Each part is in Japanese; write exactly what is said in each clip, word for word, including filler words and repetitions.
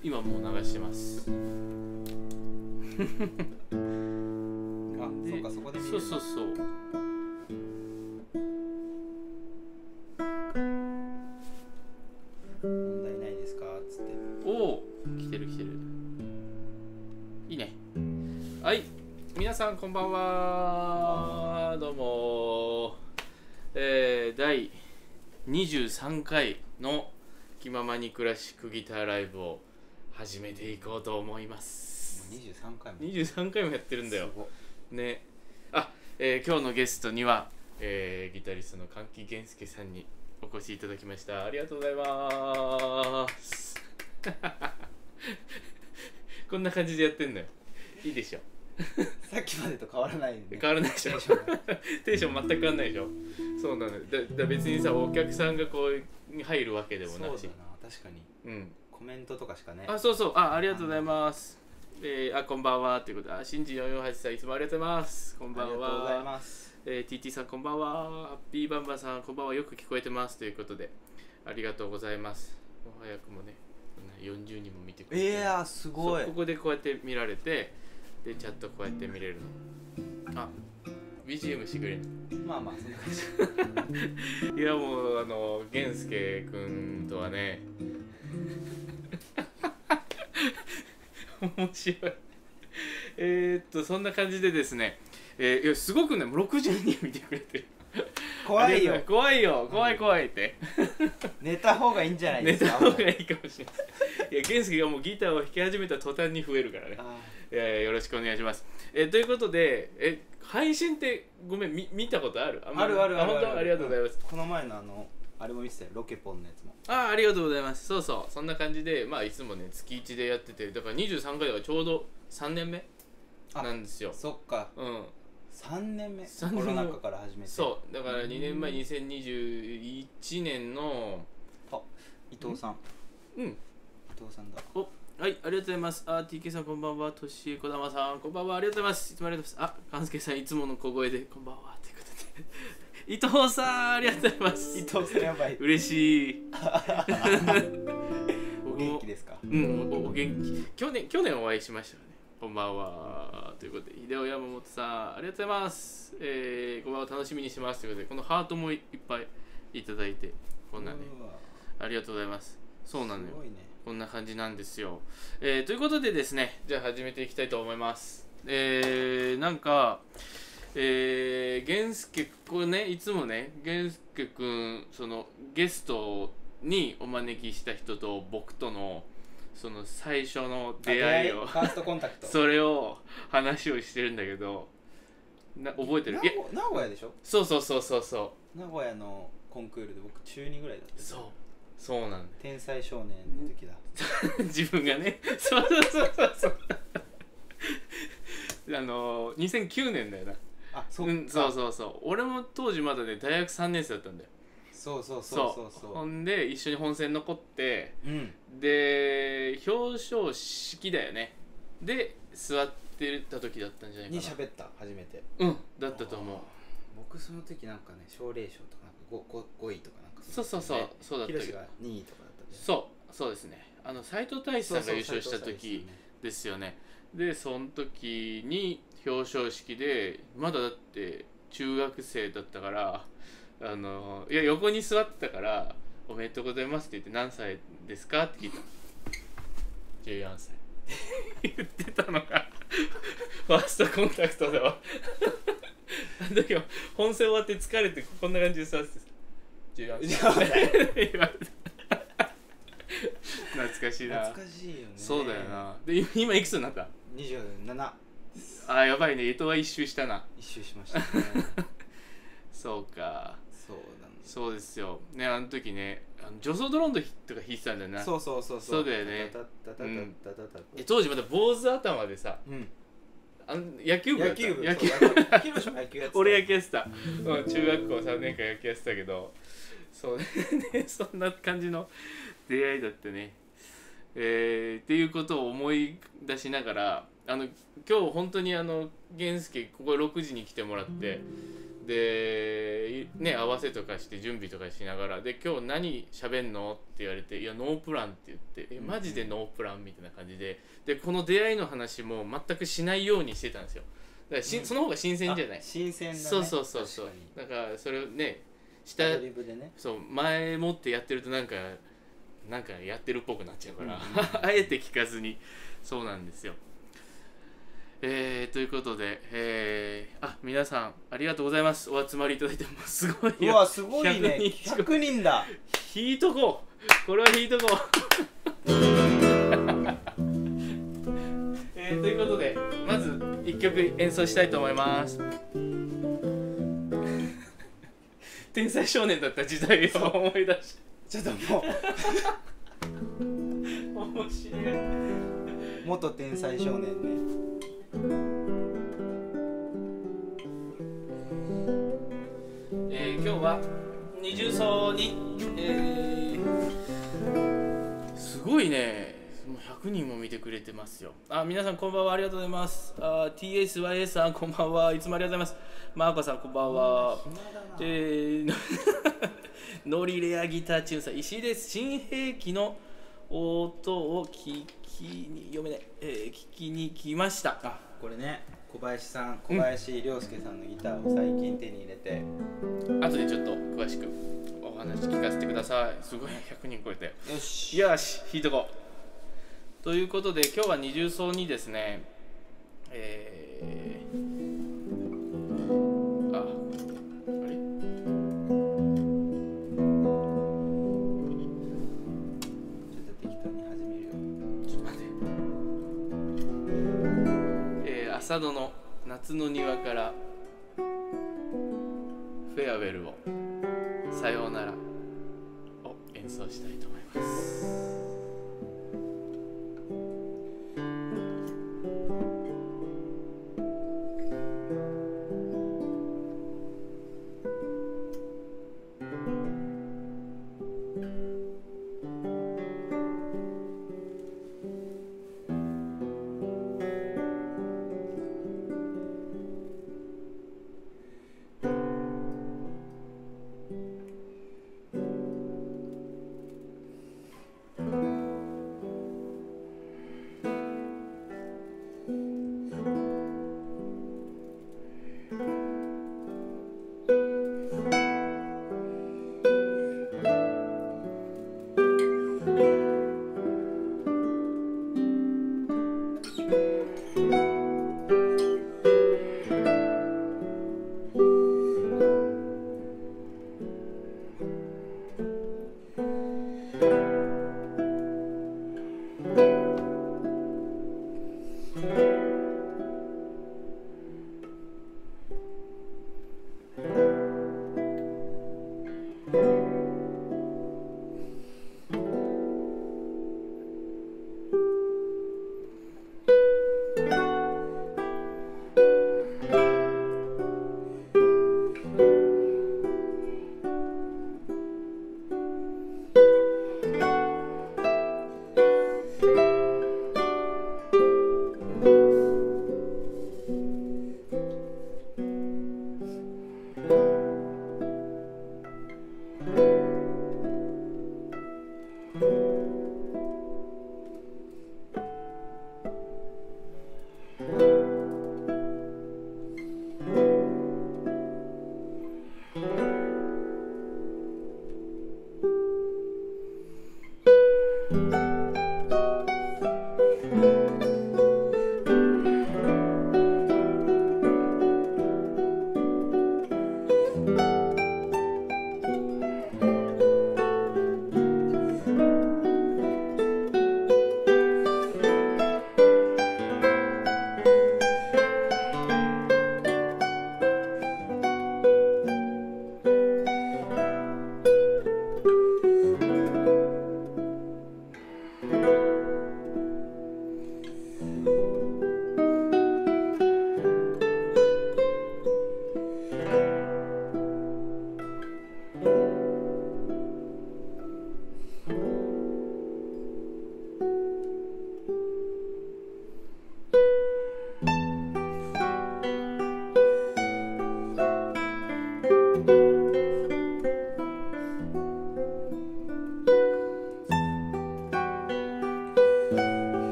今もう流してますあ、 そうか、そこで見れる。 そうそうそう。 問題ないですかっつって。 おお、来てる来てる。いいね。はい、皆さんこんばんは。どうも。えー、だいにじゅうさんかいの気ままにクラシックギターライブを始めていこうと思います。 にじゅうさんかいも。 にじゅうさんかいもやってるんだよ。 すごね。あ、えー、今日のゲストには、えー、ギタリストの神木源介さんにお越しいただきました。ありがとうございますこんな感じでやってんのよ。いいでしょ。 さっきまでと変わらない、ね、 変わらないでしょ。テンション全く変わらないでしょ。そうなのよ。だだ別にさ、お客さんがこう入るわけでもなし。 そうだな、確かに。 うん。 コメントとかしかね。 あ、そうそう。あ、ありがとうございます。えー、あ、こんばんはということで、あ、新次よんよんはちさんいつもありがとうございます。こんばんは。 ありがとうございます。 えー、ティーティー さんこんばんは。ハッピーバンバンさんこんばんは。よく聞こえてますということで、ありがとうございます。もう早くもね、よんじゅうにんも見てくれて、 いやー、すごい。 ここでこうやって見られて、でチャットこうやって見れるの。あ、ビージーエム してくれるの。 まあまあそんな感じいやもうあの源介くんとはね面白いえっとそんな感じでですね、えー、いやすごくね、もうろくじゅうにん見てくれてる。 怖いよ怖いよ怖い怖いって寝た方がいいんじゃないですか。 寝た方がいいかもしれない。いや源介がもうギターを弾き始めた途端に増えるからね。いやいやよろしくお願いします。えということで、え配信ってごめんみ見たことある？ あるあるあるある。 ありがとうございます。 この前のあのあれも見てたよ、ロケポンのやつも。 ああ、ありがとうございます。そうそう、そんな感じで、まあいつもね月いちでやってて、だからにじゅうさんかいだからちょうどさんねんめなんですよ。 そっか。 うん。 さんねんめ。 さんねんめコロナ禍から始めて。 そう、だからにねんまえにせんにじゅういちねんの、 あ、伊藤さん。 うん。伊藤さんだ。 お、はい、ありがとうございます。あ、ティーケー さんこんばんは。としえこだまさんこんばんは。ありがとうございます。いつもありがとうございます。あ、かんすけさんいつもの小声でこんばんはということで。伊藤さんありがとうございます。 伊藤さんやばい。 嬉しい。 お元気ですか？ うん、お、お元気。去年去年お会いしましたよね。こんばんは。ということで、秀夫山本さんありがとうございます。えー、こんばんは楽しみにしますということで、このハートもいっぱいいただいて、こんなね、ありがとうございます。そうなのよ。 すごいね。こんな感じなんですよ。えー、ということでですね、じゃあ始めていきたいと思います。えー、なんか、えー、源介これね、いつもね、源介くん、そのゲストにお招きした人と僕とのその最初の出会いを、 ファーストコンタクトそれを話をしてるんだけど、な覚えてる？ 名古名古屋でしょ？ そうそうそうそうそう。 名古屋のコンクールで僕ちゅうにぐらいだった。 そう。そうなんだ。 天才少年の時だ。 自分がね、そうそうそうそうそう。あのにせんきゅうねんだよな。 あ、そう、 うん、そうそうそう。俺も当時まだね大学さんねん生だったんだよ。 そうそうそうそうそう。 ほんで一緒に本戦残って、 うん、 で表彰式だよね。で座ってた時だったんじゃないかな。 に喋った初めて。 うん、だったと思う。 僕その時なんかね、奨励賞とかなんか 5, 5, 5位とかなんかそうそうそうそうだったけど。 広がにいとかだったんで。 そうそうですね。あの斉藤太一さんが優勝した時ですよね。でその時に表彰式でまだだって中学生だったから、あのいや横に座ってたから「おめでとうございます」って言って「何歳ですか?」って聞いた。じゅうよんさい言ってたのがファーストコンタクトではあの時は本戦終わって疲れてこんな感じで座っててじゅうよんさい言われた。懐かしいな。 懐かしいよね。 そうだよな。で今いくつになった？ にじゅうなな。 あーやばいね。江戸は一周したな。 一周しましたね。 そうか。 そうなんだ。 そうですよね。あの時ね、あの女装ドローンとか弾いてたんだよな。 そうそうそうそうだよね。 タタタタタタタタ。 え当時まだ坊主頭でさ、 うん。 あの野球部だった。 野球部。 野球部。広島野球やってた。 俺野球やってた。うん中学校さんねんかん野球やってたけど、そうねそんな感じの出会いだってね。えー、っていうことを思い出しながら、あの今日本当にあの源介こころくじに来てもらって、 でね合わせとかして準備とかしながらで今日何喋んのって言われていやノープランって言ってえマジでノープランみたいな感じででこの出会いの話も全くしないようにしてたんですよ。だからし、うん、その方が新鮮じゃない。 新鮮だね。 そうそうそうそう。だからそれをね下アドリブでね。 そう前もってやってるとなんかなんかやってるっぽくなっちゃうから、うん、あえて聞かずにそうなんですよ。えー、ということで、えー、あ皆さんありがとうございます。お集まりいただいてもすごいよ。 うわすごいね。ひゃくにんだ。 引いとこう。これは引いとこう。えー、ということでまずいっきょく演奏したいと思います。天才少年だった時代を思い出しちょっともう面白い。 元天才少年ね。 えー、今日は二重奏に、えー、すごいねもうひゃくにんも見てくれてますよ。あ皆さんこんばんはありがとうございます。あ ティーエスワイエス さんこんばんはいつもありがとうございます。マーコさんこんばんは。えー、ノリレアギターチューンさん石井です。新兵器の音を聞きに読めない、えー、聞きに来ました。 あこれね小林さん小林亮介さんのギターを最近手に入れて、 うん、後でちょっと詳しくお話聞かせてください。すごいひゃくにん超えてよしよし弾いとこうということで今日は二重奏にですねえー、ああれちょっと適当に始めるよ。 ちょっと待ってえー、浅戸の夏の庭からフェアウェルをさようならを演奏したいと思います。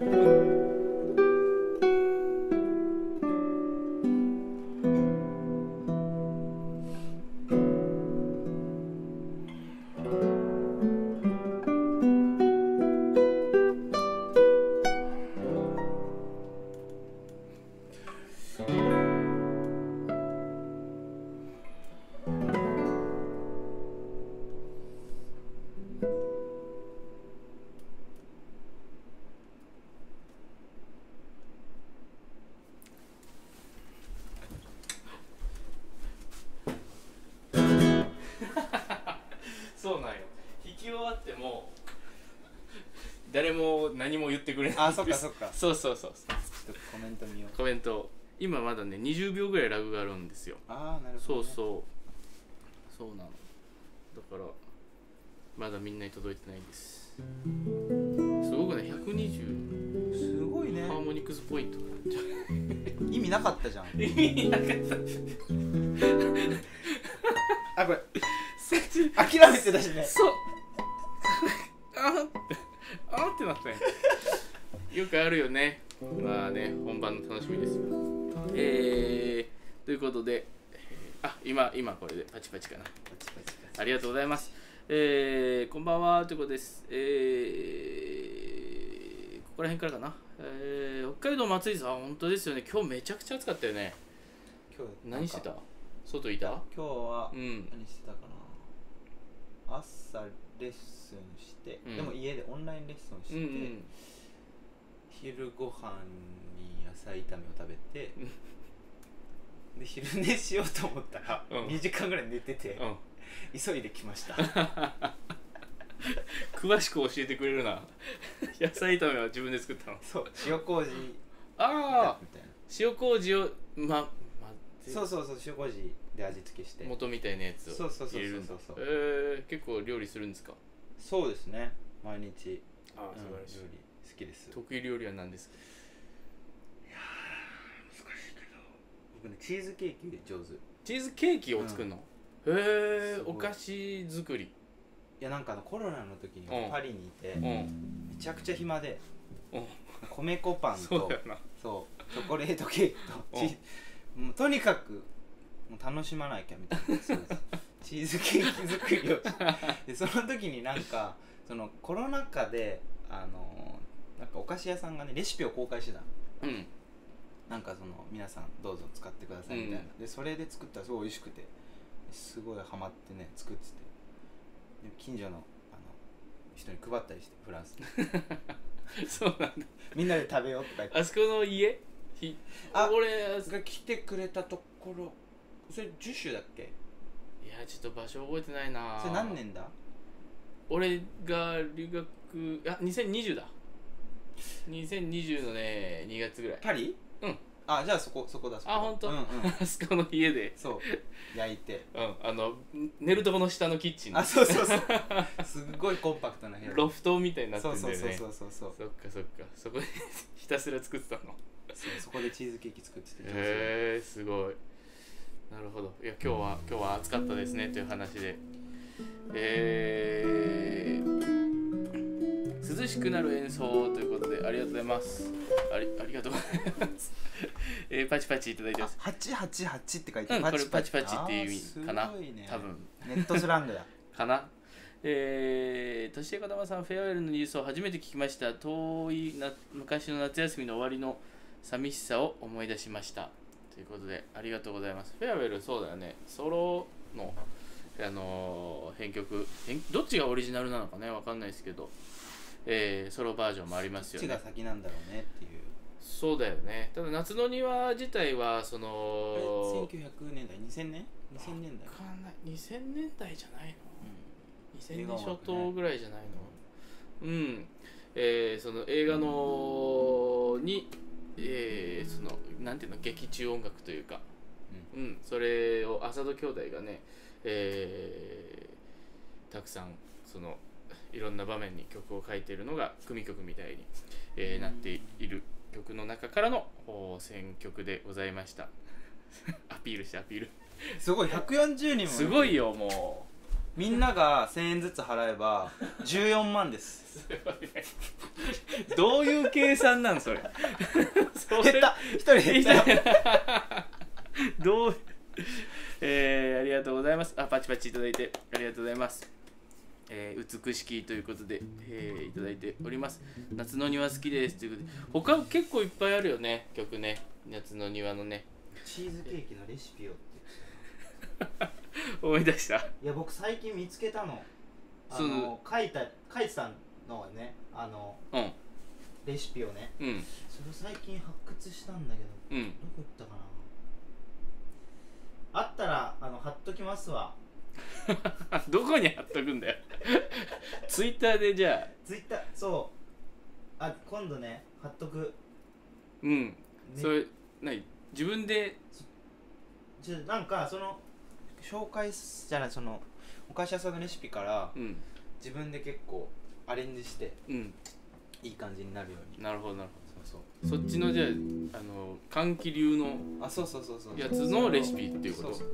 そうなんよ。弾き終わっても誰も何も言ってくれない。 あ、そっかそっか。 そうそうそう。 ちょっとコメント見よう。 コメント今まだねにじゅうびょうぐらいラグがあるんですよ。 ああ、なるほど、ね、 そうそうそうなの。だからまだみんなに届いてないんです。すごくね、ひゃくにじゅうすごいね。 ハーモニクスポイント意味なかったじゃん。 意味なかったあ、これ諦めてたしね。 そうあーってあーってなったね。よくあるよね。まあね、本番の楽しみですよ。えー、ということで、あ、今今これでパチパチかな。 パチパチパチ。 ありがとうございます。えー、こんばんはということです。えー、ここら辺からかな。えー、北海道松井さん、本当ですよね。今日めちゃくちゃ暑かったよね。 今日何してた？外いた？ 今日はうん。 何してたかな。朝レッスンして、うん、でも家でオンラインレッスンして、うんうん、昼ご飯に野菜炒めを食べて、で昼寝しようと思ったら、うん、にじかんぐらい寝てて、うん、急いで来ました。 詳しく教えてくれるな。野菜炒めは自分で作ったの？ そう、塩麹。 ああ、塩麹をままそうそうそう、塩麹で味付けして元みたいなやつを入れるんだ。えー、結構料理するんですか？ そうですね、毎日。 ああ、素晴らしい、 うん、料理好きです。 得意料理は何ですか？ いやー、難しいけど僕ね、チーズケーキ上手。 チーズケーキを作るの？うん、へえ、お菓子作り。 いや、なんかあのコロナの時にパリにいて、 うん、 めちゃくちゃ暇で、 うん、 米粉パンとそうだよな、 そうチョコレートケーキとチーズ、もうとにかくもう楽しまなきゃみたいな。そうですチーズケーキ作りをで、その時になんかそのコロナ禍であのなんかお菓子屋さんがねレシピを公開してた、 うん、 なんかその皆さんどうぞ使ってくださいみたいな、うん、でそれで作ったらすごい美味しくて、すごいハマってね作ってて、で近所のあの人に配ったりして、フランスにそうなんだ、 みんなで食べようとか言って。 あそこの家ひあ俺が来てくれたところ、それジュシュだっけ？ いやちょっと場所覚えてないな。 それ何年だ？ 俺が留学、あにせんにじゅうだ。にせんにじゅうのねにがつぐらい。 パリ？うん。あ、じゃあそこそこだそこだ。 あ、本当？ うんうん。 あそこの家でそう焼いて、 うん、あの寝るとこの下のキッチン。 あ、そうそうそう。すごいコンパクトな部屋。 ロフトみたいになってるんだよね。 そうそうそうそうそう。 そっかそっか。そこでひたすら作ってたの。 そう、そこでチーズケーキ作ってて。 へえー、すごい。なるほど。いや今日は今日は暑かったですねという話で。えー、涼しくなる演奏ということでありがとうございます。ありありがとうございます。えー、パチパチいただいてます。 はちはちはちって書いてある。 うん、これパチパチっていう意味かな。 ね、 多分。 ネットスラングだ。 かな。えー、年高玉さん、フェアウェルのニュースを初めて聞きました。遠いな昔の夏休みの終わりの寂しさを思い出しました。ということで、ありがとうございます。フェアウェル、そうだよね。ソロの、あのー、編曲編、どっちがオリジナルなのかね、わかんないですけど、えー、ソロバージョンもありますよね。 どっちが先なんだろうねっていう。 そうだよね。ただ、夏の庭自体は、その、 せんきゅうひゃくねんだい、にせんねん ?にせんねんだい。 わかんない。にせんねんだいじゃないの、うん、にせんねん初頭ぐらいじゃないの、うん、えー、その映画のに、えー、そのなんていうの、劇中音楽というか、うん、うん、それを浅戸兄弟がね、えー、たくさんそのいろんな場面に曲を書いているのが組曲みたいに、えー、なっている曲の中からの選曲でございました。アピールしてアピール。 すごいひゃくよんじゅうにんも。 すごいよもう。 みんながせんえんずつ払えばじゅうよんまんです。 すごいね。どういう計算なんそれ。それ減った一人減ったよ。 どうえー、ありがとうございます。あ、パチパチいただいてありがとうございます。えー、美しきということで、えー、いただいております。夏の庭好きですということで、他結構いっぱいあるよね、曲ね。夏の庭のね。 チーズケーキのレシピをって思い出した。 いや僕最近見つけたの。あの書いた書いてたのね、あの、うん、レシピをね、うん、それを最近発掘したんだけど、うん、どこ行ったかな。あったらあの貼っときますわ。 どこに貼っとくんだよ。ツイッターでじゃあ。 ツイッター、そうあ、今度ね貼っとく。 うん、ね、それ何自分でじゃなんかその紹介じゃない、そのお菓子屋さんのレシピから、うん、自分で結構アレンジして、うん、いい感じになるように。 なるほどなるほど。そうそう、そっちのじゃあ、あの歓喜流のあそうそうそうそうやつのレシピっていうこと。そうそう、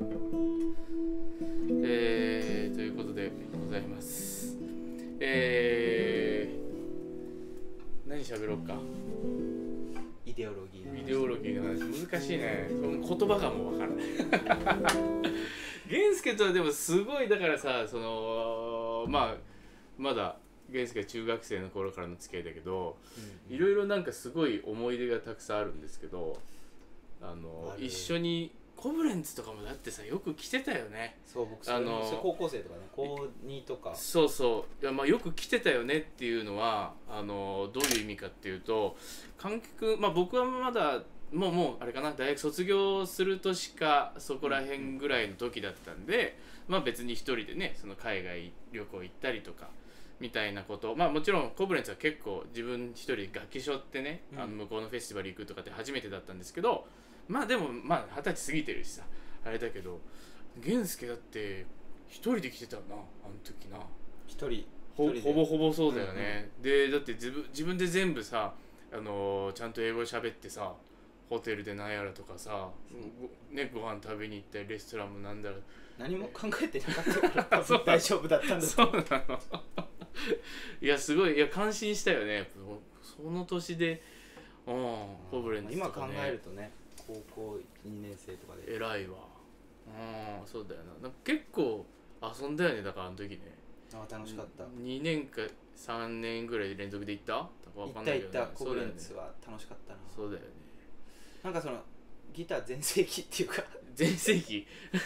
えー、ということでございます。えー、何喋ろうか。 イデオロギーイデオロギーの話難しいね。その言葉がもう分からない。源介とはでもすごい、だからさ、そのまあまだ源介は中学生の頃からの付き合いだけど、いろいろなんかすごい思い出がたくさんあるんですけど、あの一緒にコブレンツとかもだってさ、よく来てたよね。 そう、僕それ、あの高校生とかね、高にとか。 そうそう、いや、まあ、よく来てたよねっていうのはあのどういう意味かっていうと、観客、まあ、僕はまだもうもうあれかな、大学卒業する年かそこら辺ぐらいの時だったんで、まあ、別に一人でね、その海外旅行行ったりとかみたいなこと、まあもちろんコブレンツは結構自分一人で楽器背負ってね、うん、あの向こうのフェスティバル行くとかって初めてだったんですけど、まあでもまあ二十歳過ぎてるしさあれだけど、源介だって一人で来てたな、あの時な。 一人ほ, ほぼほぼそうだよね、うんうん、でだって自分自分で全部さ、あのー、ちゃんと英語喋ってさ、ホテルでなんやらとかさ、うん、ね、ご飯食べに行ったりレストランもなんだら何も考えてなかったから多分大丈夫だったんだ。 そうなの。いやすごい、いや感心したよね、その年で。うん、コブレンツとか、ね、 今考えるとね、高校にねん生とかで偉いわ。うん、そうだよな。なんか結構遊んだよね、だからあの時ね。 あ、楽しかった。 にねんかさんねんぐらい連続で行った？ 行った行った、コブレンツは楽しかったな。 そうだよね。 なんかそのギター全盛期っていうか全盛期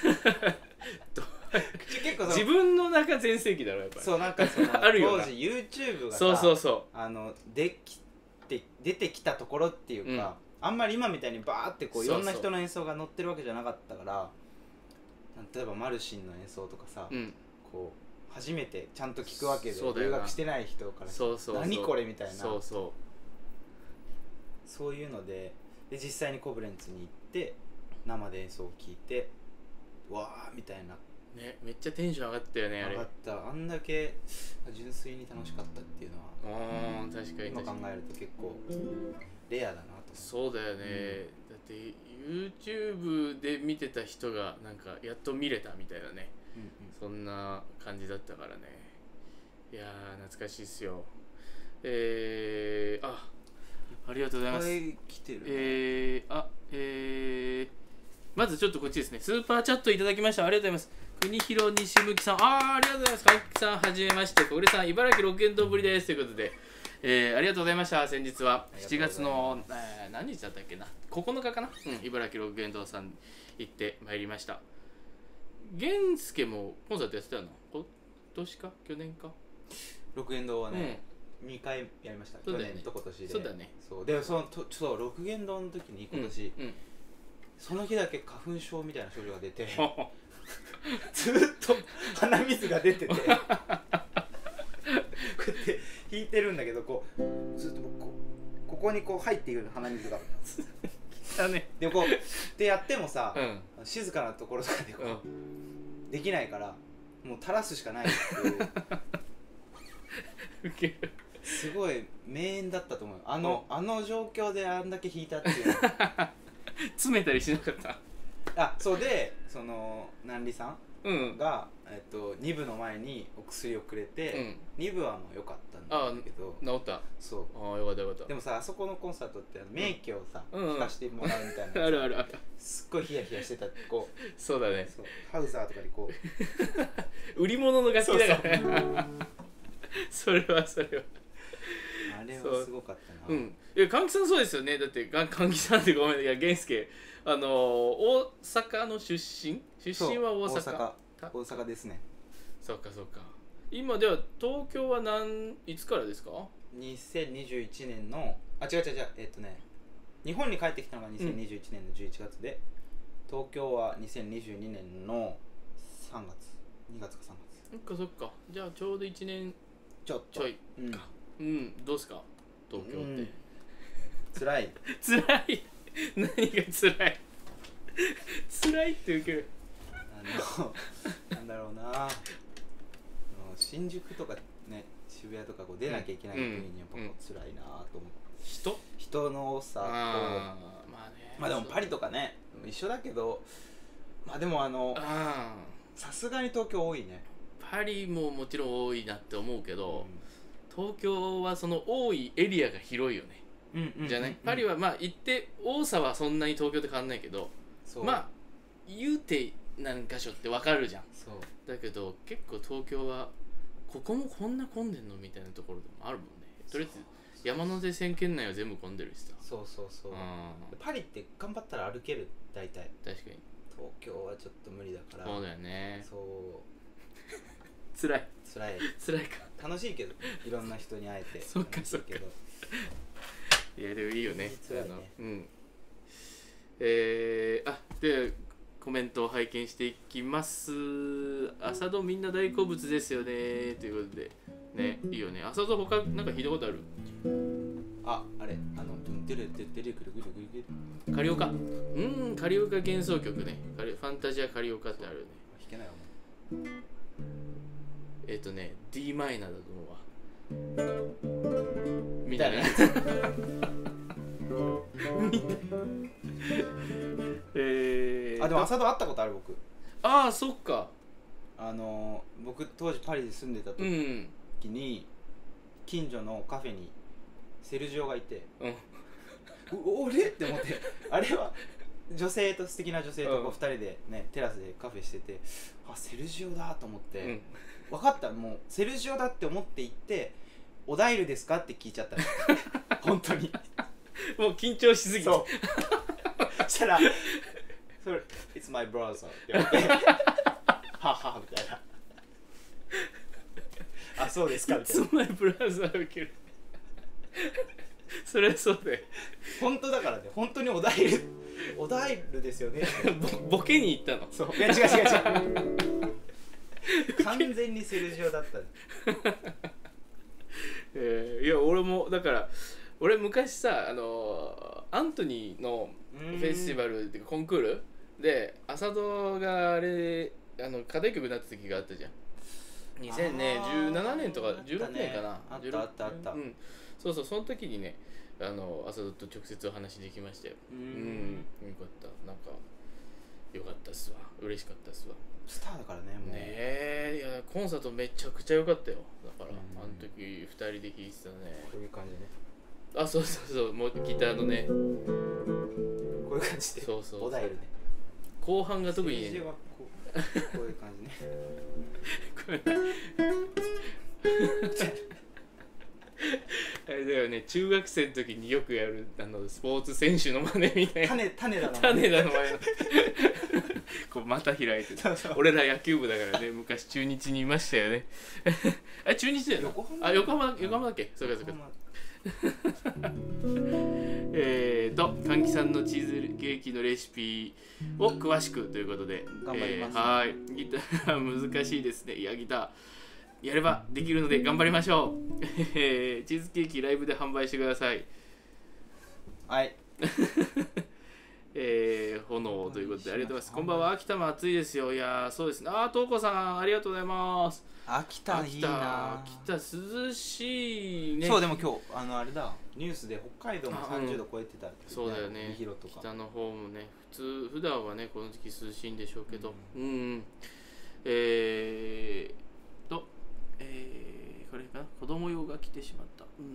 結構自分の中全盛期だろやっぱり。 そう、なんかそのあるよ当時 YouTube がさ、 そうそうそう、 あのできて出てきたところっていうか、うん、あんまり今みたいにバーってこういろんな人の演奏が載ってるわけじゃなかったから、例えばマルシンの演奏とかさ、うん、こう初めてちゃんと聞くわけで、留学してない人からそうそうそう、 何これみたいな、 そうそうそういうので、で実際にコブレンツに行って生で演奏を聴いて、わーみたいなね、めっちゃテンション上がったよね、あれ。 上がった。あんだけ純粋に楽しかったっていうのは、 うん、確かに今考えると結構レアだなと。 そうだよね、うん、だって YouTube で見てた人がなんかやっと見れたみたいなね、うんうん、そんな感じだったからね。いやー懐かしいっすよ。えー、あありがとうございます。 いっぱい来てる、ね、 えー、あえー、まずちょっとこっちですね、スーパーチャットいただきました。ありがとうございます。国広西向さん、あーありがとうございます。かきさんはじめまして、小暮さん茨城ろくげんどうぶりですということで、えー、ありがとうございました。先日はしちがつの、えー、何日だったっけな、ここのかかな、うん、茨城ろくげんどうさん行ってまいりました。源介もコンサートやってたの？今年か去年か。 ろくげんどうはね、うん、にかいやりました。 そうだよね、 去年と今年で。 そうだね。 そうで、そのとちょっとろくげんどうの時に今年、うんうん、その日だけ花粉症みたいな症状が出てずっと鼻水が出ててこうやって引いてるんだけど、こうずっとこうここにこう入っていく鼻水がだね。 でこうでやってもさ、うん、静かなところとかでこう、うん、できないからもう垂らすしかないっていうすごい名演だったと思う。あの、うん、あの状況であんだけ引いたっていうの詰めたりしなかった？ あ、そうで、その南里さんうんが、えっと、に部の前にお薬をくれて、 うんに部はまあ良かったんだけど、 治った。 そうああよかったよかった。 でもさ、あそこのコンサートって免許をさ、 うんうん聞かしてもらうみたいなあるあるある。 すっごいヒヤヒヤしてた。こうそうだね。 そうハウザーとかでこう売り物の楽器だからね。それはそれは。 あれはすごかったな。 うん。いや換気さんそうですよね。だってが換気さんってごめんいや源介あのー、大阪の出身出身は大阪。 そう大阪大阪ですね。 そっかそっか。今では東京は何いつからですか？ にせんにじゅういちねんのあ違う違う違うえっとね日本に帰ってきたのがにせんにじゅういちねんのじゅういちがつで、うん、東京はにせんにじゅうにねんのさんがつにがつかさんがつ。 そっかそっか。じゃあちょうどいちねんちょっとちょいか。うん、うん、どうすか東京って。うん、 辛い辛い何が辛い辛いって受ける。 あのなんだろうな新宿とかね渋谷とかこう出なきゃいけない時にやっぱこう辛いなと思って、 人人の多さとあまあねまあでもパリとかね一緒だけどまあでもあのさすがに東京多いね。 パリももちろん多いなって思うけど、 うん、 東京はその多いエリアが広いよね、 うんうんうんうん、 じゃないパリはまあ行って多さはそんなに東京と変わんないけどまあ言うて何箇所って分かるじゃん。 そうだけど結構東京はここもこんな混んでんのみたいなところでもあるもんね。とりあえず山手線圏内は全部混んでるしさ。 そうそうそう、うん、パリって頑張ったら歩ける大体。 確かに東京はちょっと無理だから。 そうだよね。 そう辛い辛い辛いか。 楽しいけどいろんな人に会えてそっかそっか。いやでもいいよね。 辛いね。 あのうんえー、あでコメントを拝見していきます。朝ドみんな大好物ですよねということでね、いいよね。朝ド他なんか聞いたことある？ あ、あれあのデレデレデレグルグルグルグルカリオカ。うんカリオカ幻想曲ね。ファンタジアカリオカってあるよね。 弾けないわもう。 えっ、ー、とね D マイナーだと思うわ。みたいな。えー、 あでも朝ド会ったことある僕。 ああそっか。 あの僕当時パリで住んでた時に、うん、近所のカフェにセルジオがいて、うん、俺って思ってあれは女性と素敵な女性とこうふたりでねテラスでカフェしてて、あセルジオだと思って、うん、分かったもうセルジオだって思って行ってオダイルですかって聞いちゃったの本当にもう緊張しすぎてそうそしたらそれ It's my brother って言われてははみたいなあそうですかみたいな It's my brother 受けるそれはそうで本当だからね本当にオダイルオダイルですよねボ, ボケに行ったのそういや違う違う違う完全にセルジオだったえー、いや俺もだから俺昔さあのアントニーのフェスティバルっていうかコンクールで朝ドがあれあの課題曲になった時があったじゃんにせんじゅうななねんとかじゅうろくねんかなあったあったあった、うん、 そうそうその時にねあの朝ドと直接お話できましたよ。うんうんよかったなんかよかったっすわ嬉しかったっすわスターだからねもうねえいやコンサートめちゃくちゃ良かったよだからあの時ふたりで聴いてたねこういう感じねあそうそうそうもうギターのねこういう感じでそうそうオダイルね後半が特にねこう、こういう感じねこれあれだよね中学生の時によくやるあのスポーツ選手の真似みたいな種種だの種だの前のこう股開いてそうそう俺ら野球部だからね昔中日にいましたよねあ中日だよな横浜あ横浜横浜だっけ、うん、そうかそうかえーと換気さんのチーズケーキのレシピを詳しくということで頑張ります、 えー、はいギター難しいですねいやギターやればできるので頑張りましょうチーズケーキライブで販売してくださいはいえー、炎ということでありがとうございますこんばんは秋田も暑いですよいやそうですねあーとうこさんありがとうございます秋田いいな秋田涼しいねそうでも今日あのあれだニュースで北海道もさんじゅうど超えてた、ね、 そうだよね北の方もね普通普段はねこの時期涼しいんでしょうけどうん、うんえーと、えー、これかな、子供用が来てしまった。うん、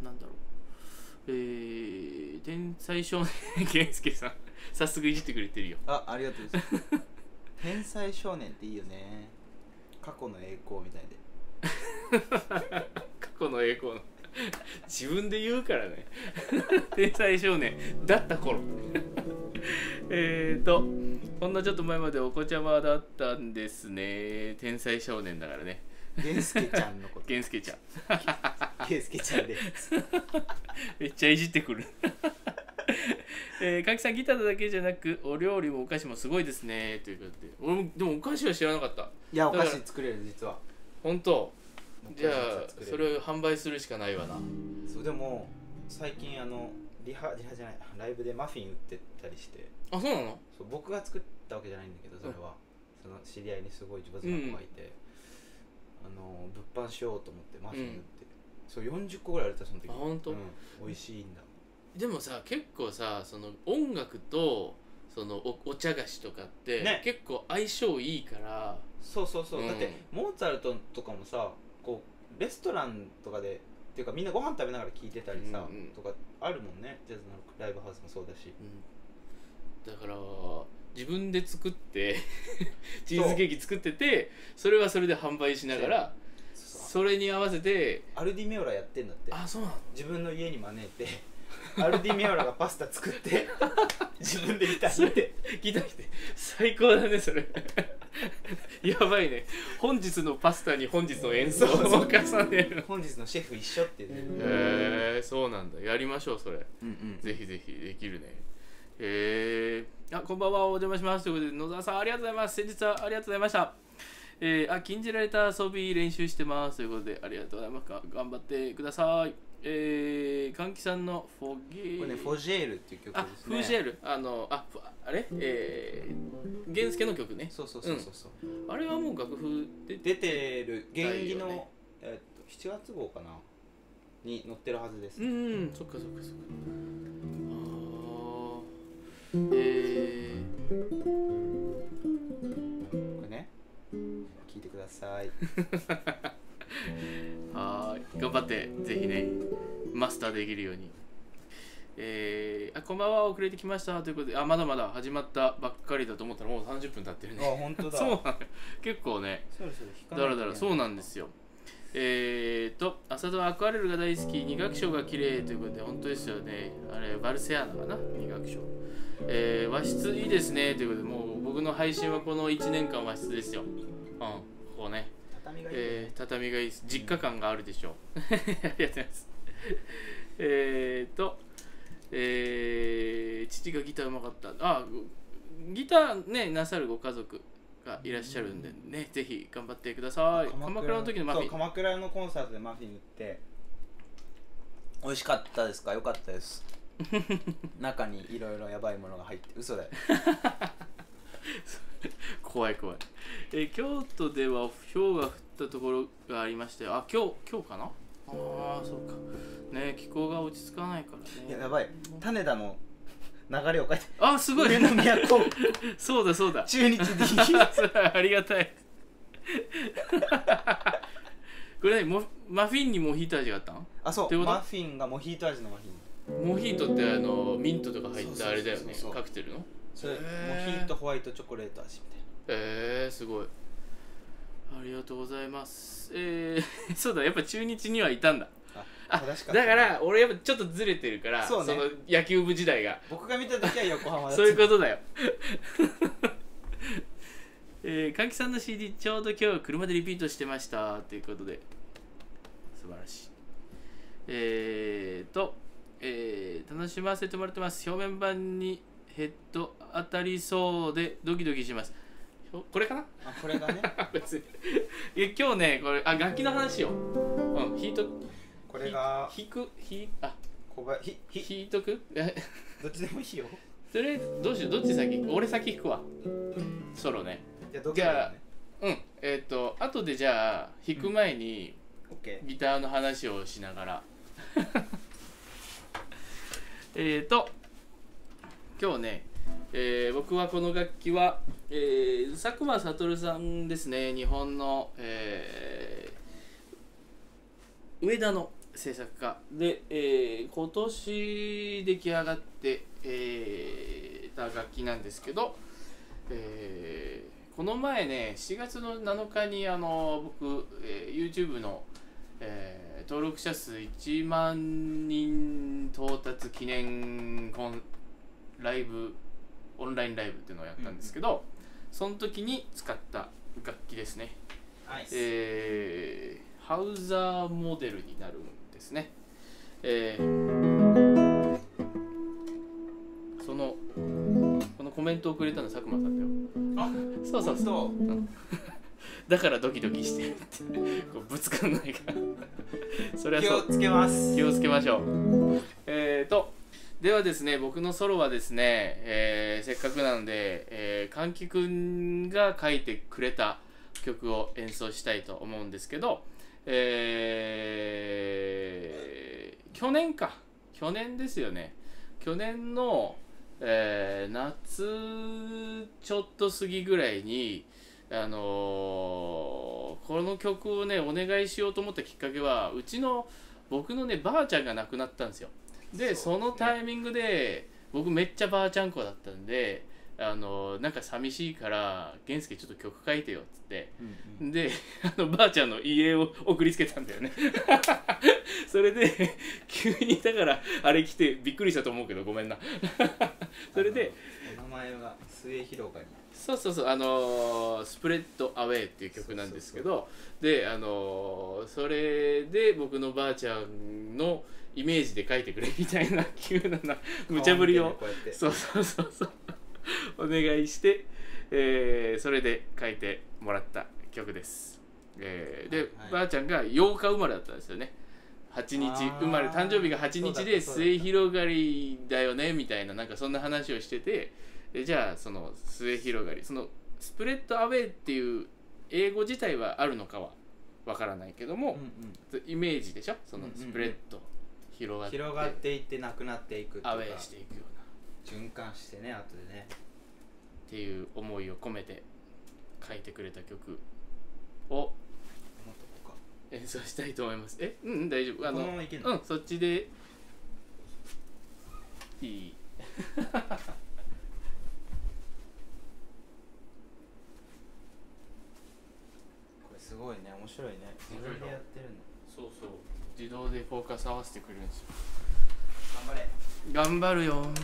なんだろう。えー、天才少年源介さん、早速いじってくれてるよ。 あ、ありがとうございます天才少年っていいよね。過去の栄光みたいで過去の栄光の自分で言うからね天才少年だった頃えーとほんのちょっと前までお子ちゃまだったんですね。天才少年だからね。 源介ちゃんのこと源介ちゃん源介ちゃんですめっちゃいじってくるえー、かきさん、ギターだけじゃなくお料理もお菓子もすごいですねということで、俺もでもお菓子は知らなかった。 いや、お菓子作れる実は。 本当？じゃあそれを販売するしかないわな。 そう、でも最近あのリハリハじゃないライブでマフィン売ってたりして。 あ、そうなの？ そう、僕が作ったわけじゃないんだけど、それは、うん、その知り合いにすごい上手な子がいて、うん、あの物販しようと思ってマフィン売って、うん、そうよんじゅっこぐらいあるったその時。 あ、本当？うん、 美味しいんだ。 でもさ、結構さ、その音楽とその お, お茶菓子とかって、ね、結構相性いいから。 そうそうそう、うん、だってモーツァルトとかもさ、こうレストランとかでっていうかみんなご飯食べながら聴いてたりさ、うんうん、とかあるもんね。ジャズのライブハウスもそうだし、 うん、だから自分で作ってチーズケーキ作ってて、それはそれで販売しながら、それに合わせてアルディメオラやってんだって。 あ、そうなの？ 自分の家に招いてアルディメオラがパスタ作って自分でギター弾いてギター弾いて最高だねそれやばいね。本日のパスタに本日の演奏を重ねる本日のシェフ一緒っていうね。 へえ、そうなんだ。やりましょうそれ、うんうん、ぜひぜひできるね。へえ。あ、こんばんは、お邪魔しますということで、野沢さんありがとうございます。先日はありがとうございました。えー、あ、禁じられた遊び練習してますということで、ありがとうございます。頑張ってください。えー、かんきさんのフォゲーこれね、フォジェールっていう曲ですね。 あ、フォジェール、あの、あ、あれ、えー、源介の曲ね。 そうそうそうそうそう、 うん、あれはもう楽譜で出てる原義の、ね、えー、としちがつ号かなに載ってるはずです、 ね、うん、そっかそっかそっか。あー、えー、 これね、聞いてくださいはい、頑張ってぜひねマスターできるように。えー、あ、こんばんは、遅れてきましたということで、あ、まだまだ始まったばっかりだと思ったらもうさんじゅっぷん経ってるね。 あ、本当だそうなの結構ね、 そろそろ引かないとね、 だらだら、そうなんですよ。えーと、浅田はアクアレルが大好き、二楽章が綺麗ということで、本当ですよね。あれ、バルセアーナかな、二楽章。えー、和室いいですねということで、もう僕の配信はこのいちねんかん和室ですよ。うん、ここね。 畳がいい、ね、 えー、畳がいいです。実家感があるでしょう。ありがとうございます。えーと、えー、父がギターうまかった。あ、ギターね、なさるご家族がいらっしゃるんでね、ぜひ頑張ってください。鎌倉の時のマフィン。 そう、鎌倉のコンサートでマフィン売って美味しかったですか？良かったです中にいろいろやばいものが入って。嘘だよ怖い怖い。えー、京都では氷が降ったところがありまして、あ、今日今日かな。ああ、そうかね、気候が落ち着かないからね。 いや、やばい、種田の流れを書いて。 あ、すごい。 上の都そうだそうだ、 中日 D ありがたいこれね、マフィンにモヒート味があったん？ あ、そう、マフィンがモヒート味のマフィン。モヒートってあのミントとか入ったあれだよね、カクテルの。 それモヒートホワイトチョコレート味みたいな。 えー、すごい、ありがとうございます。えー、そうだ、やっぱ中日にはいたんだ。あ、だから俺やっぱちょっとずれてるから、 そ,、ね、その野球部時代が僕が見た時は横浜だった。 そういうことだよえー、かんきさんの シーディー ちょうど今日車でリピートしてましたということで、素晴らしい。えーと、えー、楽しませてもらってます。表面板にヘッド当たりそうでドキドキします。これかな。 あ、これがね別にいや今日ね、これ、あ、楽器の話を、うん、ヒート、 これが弾く、ひ、あ、 小林、ひ、ひ、 弾いとくどっちでもいいよ。 それどうしよう、どっち先？俺先弾くわ、ソロね。 じゃあどっちじゃあ、うん、えっ、ー、と後でじゃあ弾く前に、うん、ギターの話をしながらえっと今日ね、えー、僕はこの楽器は、 えー、佐久間悟さんですね。日本の、えー、上田の制作家で、えー、今年出来上がって、えー、た楽器なんですけど、えー、この前ねしがつのなのかにあの僕、えー、YouTube の、えー、登録者数いちまんにん到達記念コンライブオンラインライブっていうのをやったんですけど、うんうん、その時に使った楽器ですね。えー、ハウザーモデルになるんですね。えー、そのこのコメントをくれたの佐久間さんだよ。あ、そうそうそう、うん、だからドキドキしてるってこうぶつかんないからそれはそう、 気をつけます。 気をつけましょう。えーとではですね、僕のソロはですね、えー、せっかくなので、えー、かんきくんが書いてくれた曲を演奏したいと思うんですけど、えー、去年か去年ですよね。去年の、えー、夏ちょっと過ぎぐらいに、あのー、この曲をねお願いしようと思ったきっかけは、うちの僕のねばあちゃんが亡くなったんですよ。で そ, そのタイミングで僕めっちゃばあちゃん子だったんで、あのなんか寂しいから源介ちょっと曲書いてよっつって、うんうん、であのばあちゃんの家を送りつけたんだよねそれで急にだからあれ来てびっくりしたと思うけどごめんなそれでお名前は末広がり、 そうそうそう、あのー、スプレッドアウェイっていう曲なんですけど、そうそうそうであのー、それで僕のばあちゃんのイメージで書いてくれみたいな急なな無茶ぶりをそうそうそうそうお願いして、えー、それで書いてもらった曲です。えー、で、はいはい、ばあちゃんがようか生まれだったんですよね。はちにち生まれ、誕生日がはちにちで末広がりだよねみたいな、なんかそんな話をしてて、でじゃあその末広がり、そのスプレッドアウェイっていう英語自体はあるのかはわからないけども、うんうん、イメージでしょ、そのスプレッド、うんうん、広がって広がっていってなくなっていくっていうか、 アウェイしていくような循環してね、後でねっていう思いを込めて書いてくれた曲を演奏したいと思います。え、うん、大丈夫。あの、 このままいけんの？ うん、そっちでいいこれすごいね、面白いね。自分でやってるの。 そうそう、自動でフォーカス合わせてくれるんですよ。 頑張れ。 頑張るよ。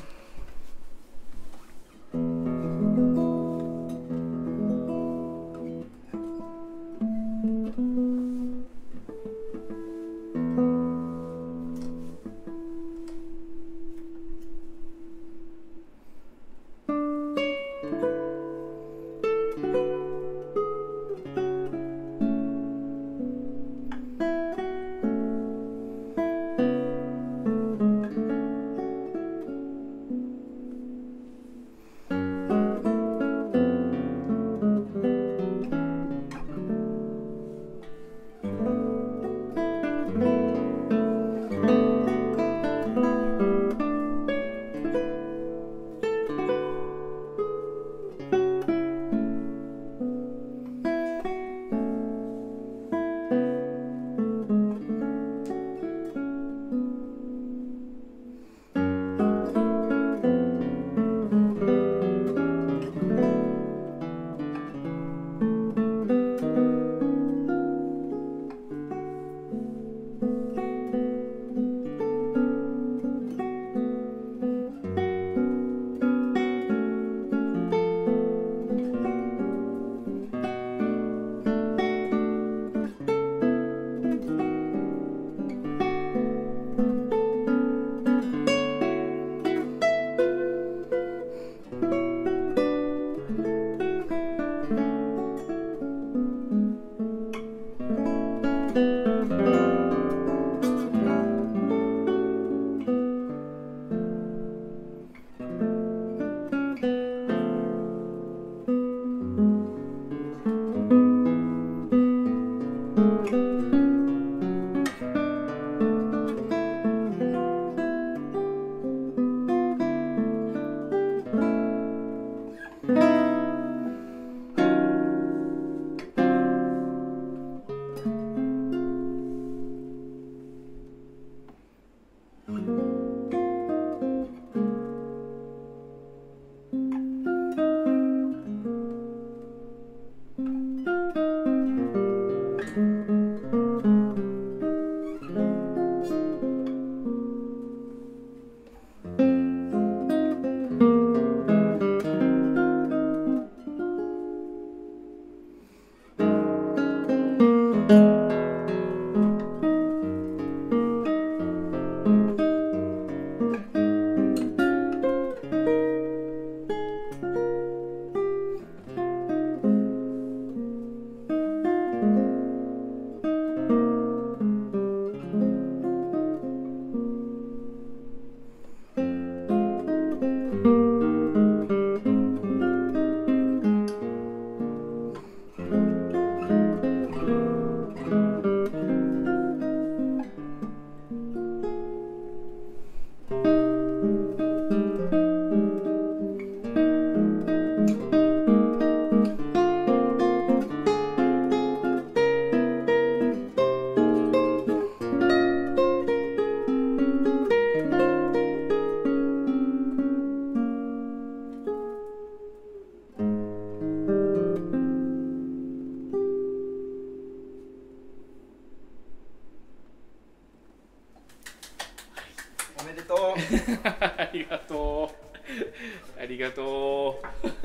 おめでとうありがとうありがと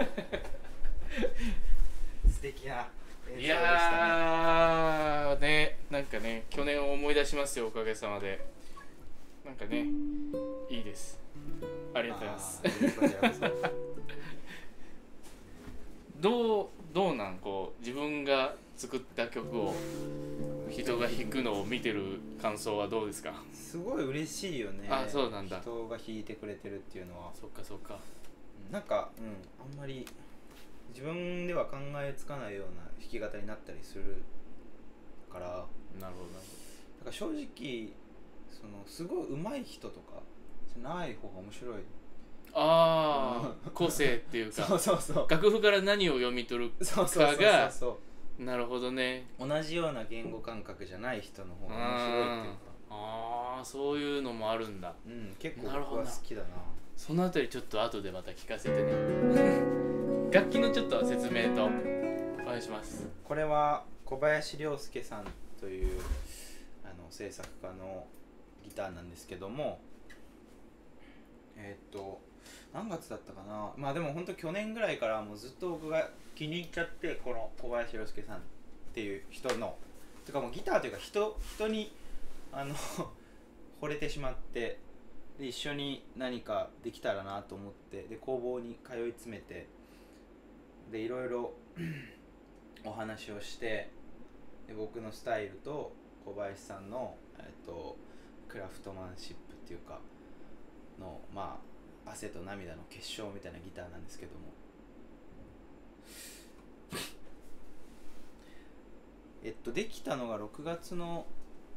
素敵な演奏でしたね。 う。いやーね、なんかね、去年を思い出しますよ、おかげさまで。なんかね、いいです。ありがとうございます。 あーこちらこそどうどうなんこう自分が作った曲を人が弾くのを見てる感想はどうですか？ すごい嬉しいよね。 あ、そうなんだ。 人が弾いてくれてるっていうのは。 そっかそっか。 なんか、うん、あんまり自分では考えつかないような弾き語りになったりするから、 なるほどなるだから正直そのすごい上手い人とかじゃない方が面白い。 ああ、個性っていうかそうそうそう楽譜から何を読み取るそうそうそうかがそうなるほどね。 同じような言語感覚じゃない人の方が面白いっていうか、 ああ、そういうのもあるんだ。 うん、結構なるほど僕は好きだな。 そのあたりちょっと後でまた聞かせてね楽器のちょっと説明とお願いします。 これは小林亮介さんというあの制作家のギターなんですけども、えーっと何月だったかな。まあでも本当去年ぐらいからもうずっと僕が気に入っちゃって、この小林亮介さんっていう人のてかもうギターというか人人にあの惚れてしまって、で一緒に何かできたらなと思って、で工房に通い詰めて、でいろいろお話をして、で僕のスタイルと小林さんの、えっと、クラフトマンシップっていうかのまあ汗と涙の結晶みたいなギターなんですけどもえっとできたのがろくがつの、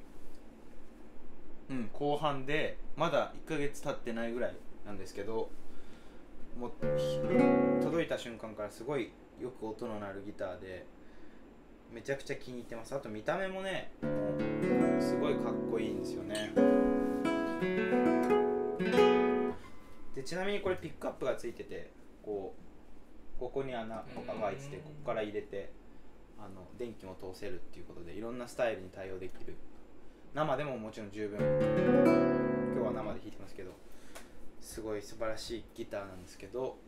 うん、後半でまだいっかげつ経ってないぐらいなんですけど、もう届いた瞬間からすごいよく音の鳴るギターでめちゃくちゃ気に入ってます。あと見た目もね、もうすごいかっこいいんですよね。でちなみにこれピックアップがついてて、こうここに穴とかが開いてて、ここから入れてあの電気も通せるっていうことでいろんなスタイルに対応できる。生でももちろん十分、今日は生で弾いてますけど、すごい素晴らしいギターなんですけど、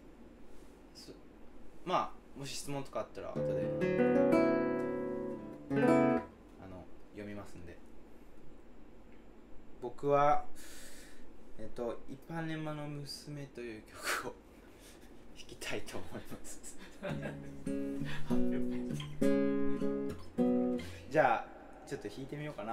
まあもし質問とかあったら後であの読みますんで。僕はえっと一般年間の娘という曲を弾きたいと思いますじゃあちょっと弾いてみようかな。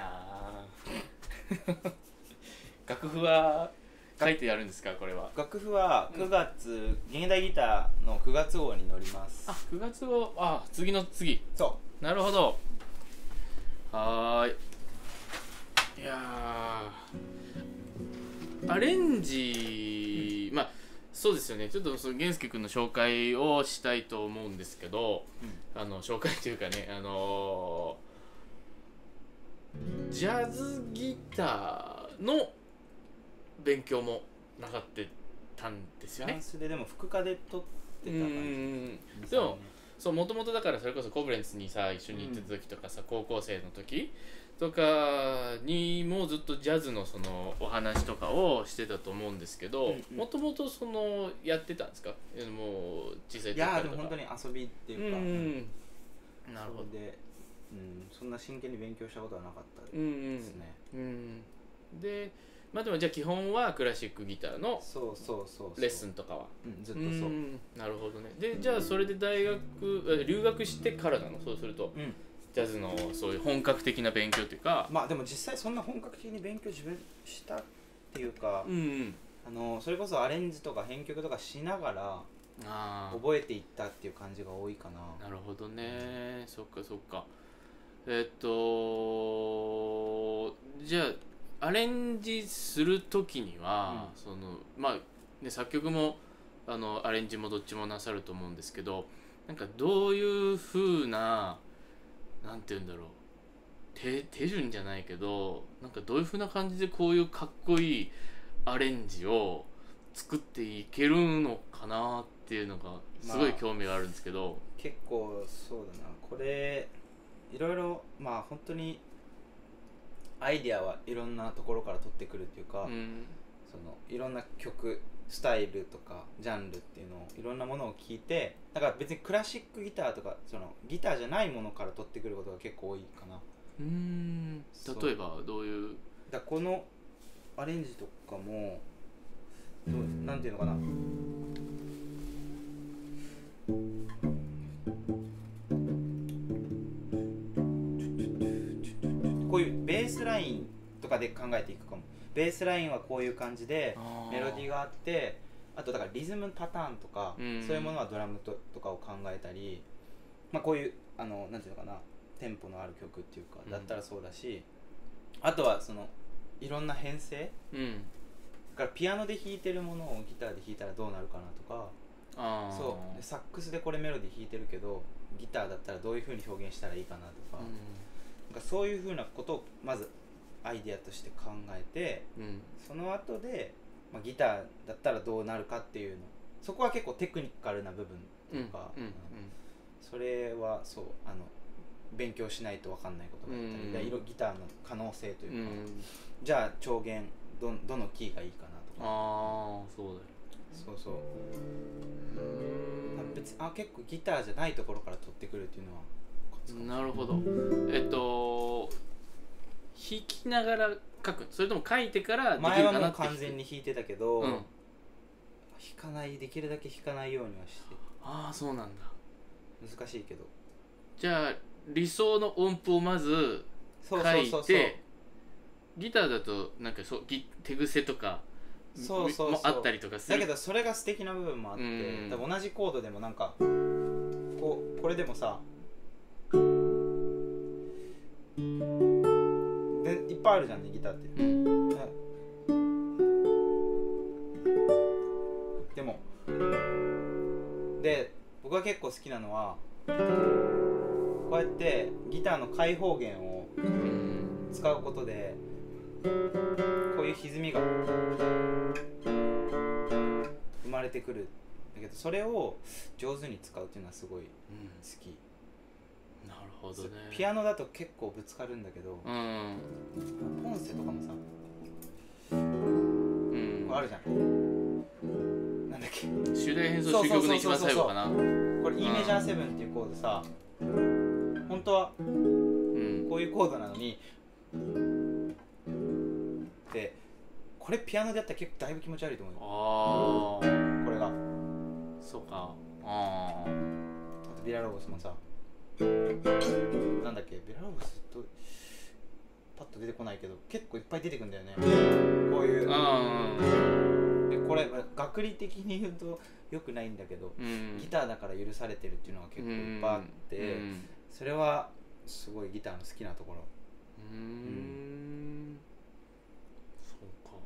あー楽譜は書いてやるんですかこれは。 楽譜はくがつ、うん、現代ギターのくがつ号に載ります。 あ、くがつ号、あ、次の次。 そうなるほど。はーい。いやーアレンジ、うん、まあそうですよね。ちょっとその源介君の紹介をしたいと思うんですけど、うん、あの紹介というかね、あのー、ジャズギターの勉強もなかってたんですよね。 フランスででも副科で取ってた感じ。うんでもそうもともとだからそれこそコブレンツにさ一緒に行ってた時とかさ、うん、高校生の時とかにもずっとジャズのそのお話とかをしてたと思うんですけど、もともとそのやってたんですか？もう小さい時からとか。いやでも本当に遊びっていうか、うん、なるほどで、うん、そんな真剣に勉強したことはなかったですね。 うんうんうん、でまあでもじゃあ基本はクラシックギターのレッスンとかはずっとそう。 なるほどね。でじゃあそれで大学留学してからなの？そうすると、うん、ジャズのそういう本格的な勉強っていうか。 まあでも実際そんな本格的に勉強自分したっていうか、うんうん、あのそれこそアレンジとか編曲とかしながら覚えていったっていう感じが多いかな。 なるほどね。そっかそっか。えっとじゃあアレンジするときには、うん、そのまあね作曲もあのアレンジもどっちもなさると思うんですけど、なんかどういう風ななんていうんだろう手手順じゃないけど、なんかどういう風な感じでこういうかっこいいアレンジを作っていけるのかなっていうのがすごい興味があるんですけど、まあ、 結構そうだなこれいろいろまあ本当にアイデアはいろんなところから取ってくるっていうか、うん、そのいろんな曲スタイルとかジャンルっていうのをいろんなものを聞いて、だから別にクラシックギターとかそのギターじゃないものから取ってくることが結構多いかな。 うーん例えばどういうだこのアレンジとかもどうなんていうのかな、こういうベースラインとかで考えていくかも。ベースラインはこういう感じでメロディーがあって、あとだからリズムパターンとか、うん、そういうものはドラムととかを考えたり、まあ、こういうあのなんていうのかなテンポのある曲っていうかだったらそうだし、うん、あとはそのいろんな編成、うん、だからピアノで弾いてるものをギターで弾いたらどうなるかなとか、あそうでサックスでこれメロディー弾いてるけどギターだったらどういう風に表現したらいいかなとか、うん、なんかそういう風なことをまずアイデアとして考えて、うん、その後で、まあ、ギターだったらどうなるかっていうの、そこは結構テクニカルな部分というか、うんうんうん、それはそうあの勉強しないと分かんないことがあったり、うん、ギターの可能性というか、うん、じゃあ調弦 ど, どのキーがいいかなとか、 ああそうだよ、 そうそう、うん別あ結構ギターじゃないところから取ってくるっていうのはコツかもしれない。 なるほど。えっと弾きながら書く、それとも書いてからできるかなって。 前はもう完全に弾いてたけど、うん、弾かないできるだけ弾かないようにはして。 ああそうなんだ。 難しいけど、 じゃあ理想の音符をまず書いて、そうそうそうそう、ギターだとなんかそう手癖とかそうそうそうもあったりとかする。 だけどそれが素敵な部分もあって、うん、多分同じコードでもなんかこうこれでもさでいっぱいあるじゃんねギターって、うん、でもで僕が結構好きなのはこうやってギターの開放弦を使うことでこういう歪みが生まれてくるんだけど、それを上手に使うっていうのはすごい好き、 うん、なるほどね。 ピアノだと結構ぶつかるんだけど、うん、ポンセとかもさ、うん、これあるじゃん、なんだっけ主題変奏主曲の一番最後かな。 これ E メジャーセブンっていうコードさ、本当はこういうコードなのに、でこれピアノでやったら結構だいぶ気持ち悪いと思うよ。あーこれがそうか。ああとビラロボスもさ、なんだっけビラロボスとパッと出てこないけど結構いっぱい出てくるんだよね、こういう。 あでこれ学理的に言うとよくないんだけど、 うん、 ギターだから許されてるっていうのが結構いっぱいあって、うん、それはすごいギターの好きなところ。 うーん、うん、そうか。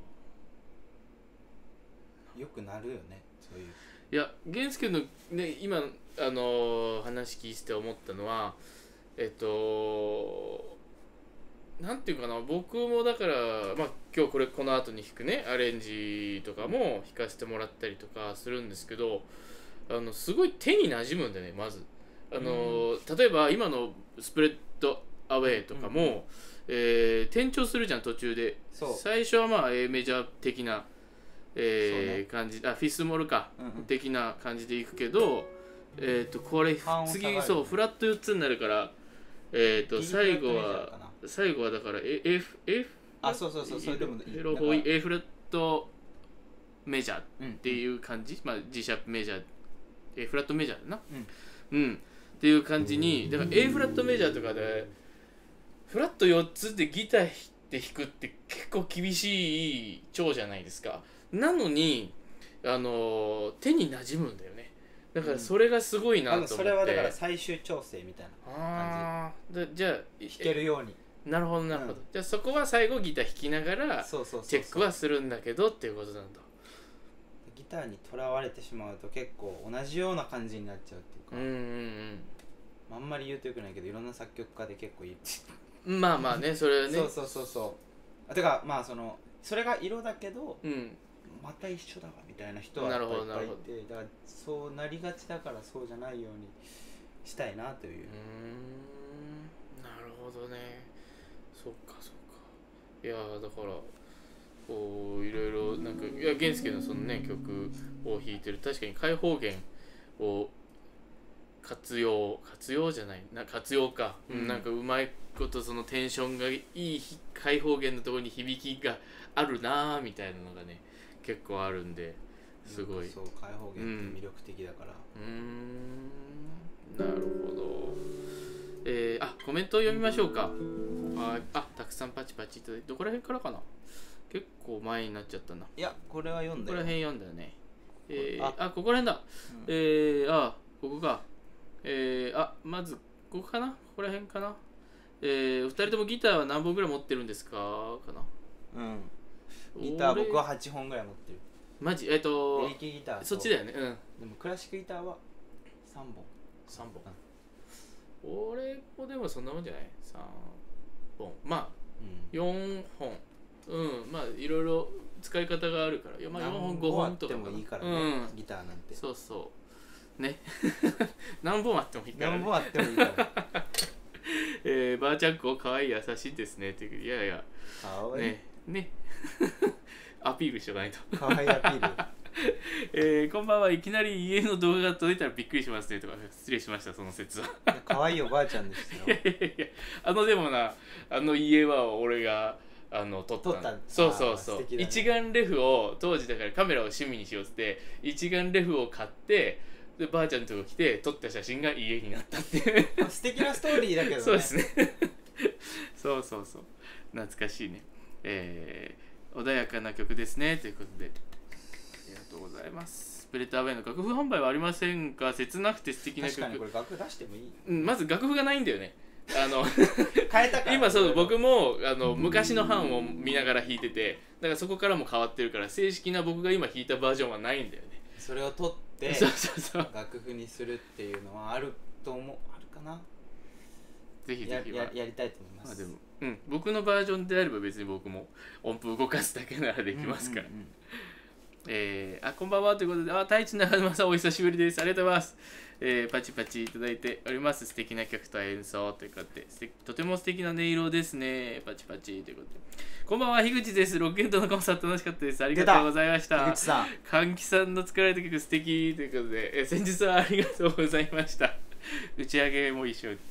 よくなるよね、そういう。 いや、源介のね、今あのー、話聞いて思ったのは、えっとなんていうかな、僕もだから、まあ、今日これこの後に弾くねアレンジとかも弾かせてもらったりとかするんですけど、あのすごい手に馴染むんだよね。まずあの、うん、例えば今のスプレッドアウェイとかも、うんうん、えー、転調するじゃん途中で。最初はまあ A メジャー的な、えーね、感じ、あフィスモルか、うんうん、的な感じでいくけど、えー、とこれ次そうフラットよっつになるから、えー、と最後は最後はだから F F あそうそうそうそれでもいい A フラットメジャーっていう感じ、うん、まあ G シャープメジャー A フラットメジャーだな、うん、うん、っていう感じに、だから A フラットメジャーとかでフラットよっつでギターで弾くって結構厳しい調じゃないですか。なのにあの手に馴染むんだよね。だからそれがすごいなと思って、うん、 それはだから最終調整みたいな感じ。あじゃあ弾けるように。 なるほどなるほど、うん、じゃあそこは最後ギター弾きながらチェックはするんだけどっていうことなんだ。 ギターにとらわれてしまうと結構同じような感じになっちゃうっていうか、うんうんうん、あんまり言うとよくないけどいろんな作曲家で結構いるまあまあねそれはねそうそうそうそうあてかまあそのそれが色だけど、うん、また一緒だわみたいな人はいっぱいいて、だからそうなりがちだからそうじゃないようにしたいなという。うーん、なるほどね。そっかそっか。いやだからこういろいろなんかいや源介のそのね曲を弾いてる確かに開放弦を活用活用じゃないな活用か、うん、なんかうまいことそのテンションがいい開放弦のところに響きがあるなみたいなのがね結構あるんですごい。 そう開放弦って魅力的だから。 うーんなるほど。えー、あコメントを読みましょうか。ああたくさんパチパチいただいてどこら辺からかな。結構前になっちゃったな。 いやこれは読んだよ。 ここら辺読んだよね。えー、あ, あここら辺だ。うん、えー、あここか。えー、あまずここかなここら辺かな。えー、お二人ともギターは何本ぐらい持ってるんですかかな。 うんギター僕ははちほんぐらい持ってる。 マジえっ、ー、とエレキギターそっちだよね。うんでもクラシックギターはさんぼんさんぼん、うん、俺もでもそんなもんじゃないさんぼんまあ、うん、よんほんうんまあいろいろ使い方があるから、まあ、よんほんごほんとかでもいいからね、うん、ギターなんてそうそうね何本あってもいいから、ね、 何本あってもいいからえー、ばあちゃん子かわいい優しいですねっていやいやかわいいねねアピールしとかないとかわいいアピールえー、こんばんはいきなり家の動画が届いたらびっくりしますねとか失礼しましたその説はかわいいおばあちゃんですよいやいやいやあのでもなあの家は俺があの撮った撮ったそうそうそう、ね、一眼レフを当時だからカメラを趣味にしようって一眼レフを買ってでばあちゃんのとこ来て撮った写真が家になったっていう素敵なストーリーだけどねそうですねそうそうそう懐かしいね、えー、穏やかな曲ですねということでありがとうございます。スプレッドアウェイの楽譜販売はありませんか。切なくて素敵な曲。 確かにこれ楽譜出してもいい、 うん、まず楽譜がないんだよね。あの変えたから今そう僕もあの昔の版を見ながら弾いててだからそこからも変わってるから正式な僕が今弾いたバージョンはないんだよね。 それを取ってそうそうそう楽譜にするっていうのはあると思うあるかな。 ぜひぜひや, や, やりたいと思います。 まあでも、うん、僕のバージョンであれば別に僕も音符動かすだけならできますから、うんうんうんえー、あこんばんはということで、あ太一長沼さんお久しぶりです。ありがとうございます。えー、パチパチいただいております。素敵な曲と演奏ということで、とても素敵な音色ですね。パチパチということで。こんばんは、樋口です。ロックエンドのコンサート楽しかったです。ありがとうございました。 樋口さん。 歓喜さんの作られた曲素敵ということで、えー、先日はありがとうございました。打ち上げも一緒だった。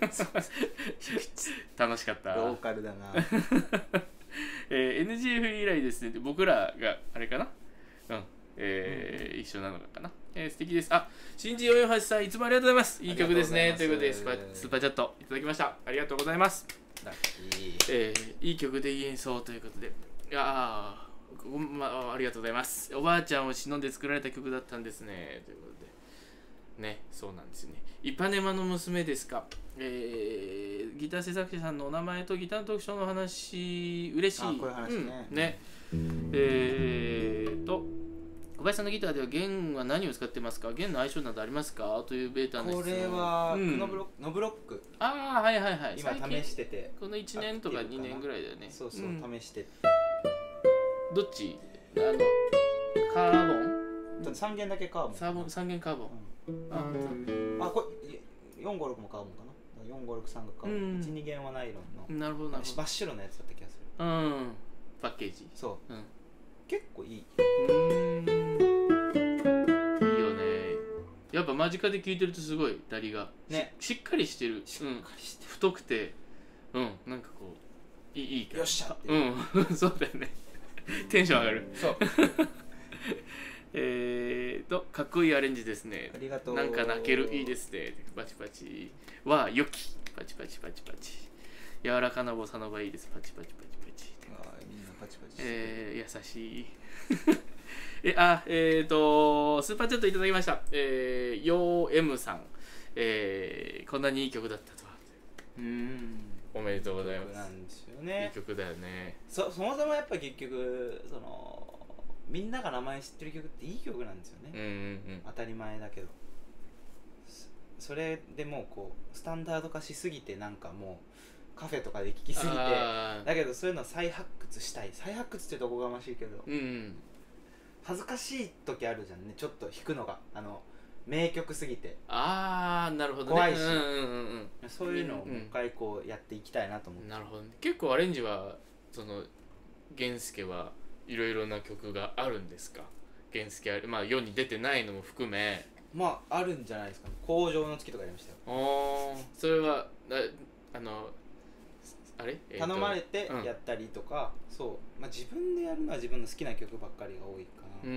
楽しかった。 ローカルだな。 えー、エヌジーエフ 以来ですね、僕らがあれかな、うんえーうん、一緒なのかな、えー、素敵です。あ、新人よんよんはちさんいつもありがとうございます。いい曲ですねということでスパ、スーパーチャットいただきました。ありがとうございます。 ラッキー。 えー、いい曲でいい演奏ということで、いやー、まあ、ありがとうございます。おばあちゃんを忍んで作られた曲だったんですねということでね、そうなんですよね。イパネマの娘ですか。えー、ギター制作者さんのお名前とギターの特徴の話嬉しい。 あ、こういう話ね、 うん、ねえーと小林さんのギターでは弦は何を使ってますか、弦の相性などありますかというベータの質問。 これは、 うん、 ノブロック、ノブロックああ、はいはいはい、 今試してて、 このいちねんとかにねんぐらいだよね。 そうそう、 うん、 試してて。 どっち、あのカーボンさん弦だけカーボン。 さん弦カーボン、うん、 ああ、これよんごろくもカーボンかな。よんごろくさんがカーボン、うん、いちに弦はナイロンの、 なるほどなるほど、 真っ白なやつだった気がする。 うん、パッケージ、 そう、うん、結構いい。 うーん、いいよね。やっぱ間近で聴いてるとすごいダリが、ね、し, しっかりしてる、 しっかりしてる、 うん、太くて、うん、なんかこういい、いいから、 よっしゃって、 うん、そうだよねテンション上がる。 そうえーと、かっこいいアレンジですね。 ありがとう。 なんか泣ける、いいですね。パチパチは良き。パチパチパチパチ。柔らかなボサノバいいです。パチパチパチパチ。 あ、みんなパチパチ。 えー、優しい。え、あ、えーと、スーパーチャットいただきました。えー、ヨーエムさん。えー、こんなにいい曲だったとは。 うーん。 おめでとうございます。 なんですよね。 いい曲だよね。 そ、そもそもやっぱ結局、その、みんなが名前知ってる曲っていい曲なんですよね、 うんうんうん、 当たり前だけど、それでもうこうスタンダード化しすぎて、なんかもうカフェとかで聴きすぎて、だけどそういうのを再発掘したい、再発掘っていうとおこがましいけど、うんうん、恥ずかしい時あるじゃんね、ちょっと弾くのが、あの名曲すぎて、 ああ、なるほどね、 怖いし、 うんうんうんうん、 そういうのをもう一回こうやっていきたいなと思って、うん、 なるほど、ね、結構アレンジはその源介はいろいろな曲があるんですか。源介、まあ世に出てないのも含め、 まああるんじゃないですかね。工場の月とかやりましたよ。 ああ、それはああのあれ、 えー、頼まれてやったりとか、うん、そう、まあ自分でやるのは自分の好きな曲ばっかりが多いかな。うん、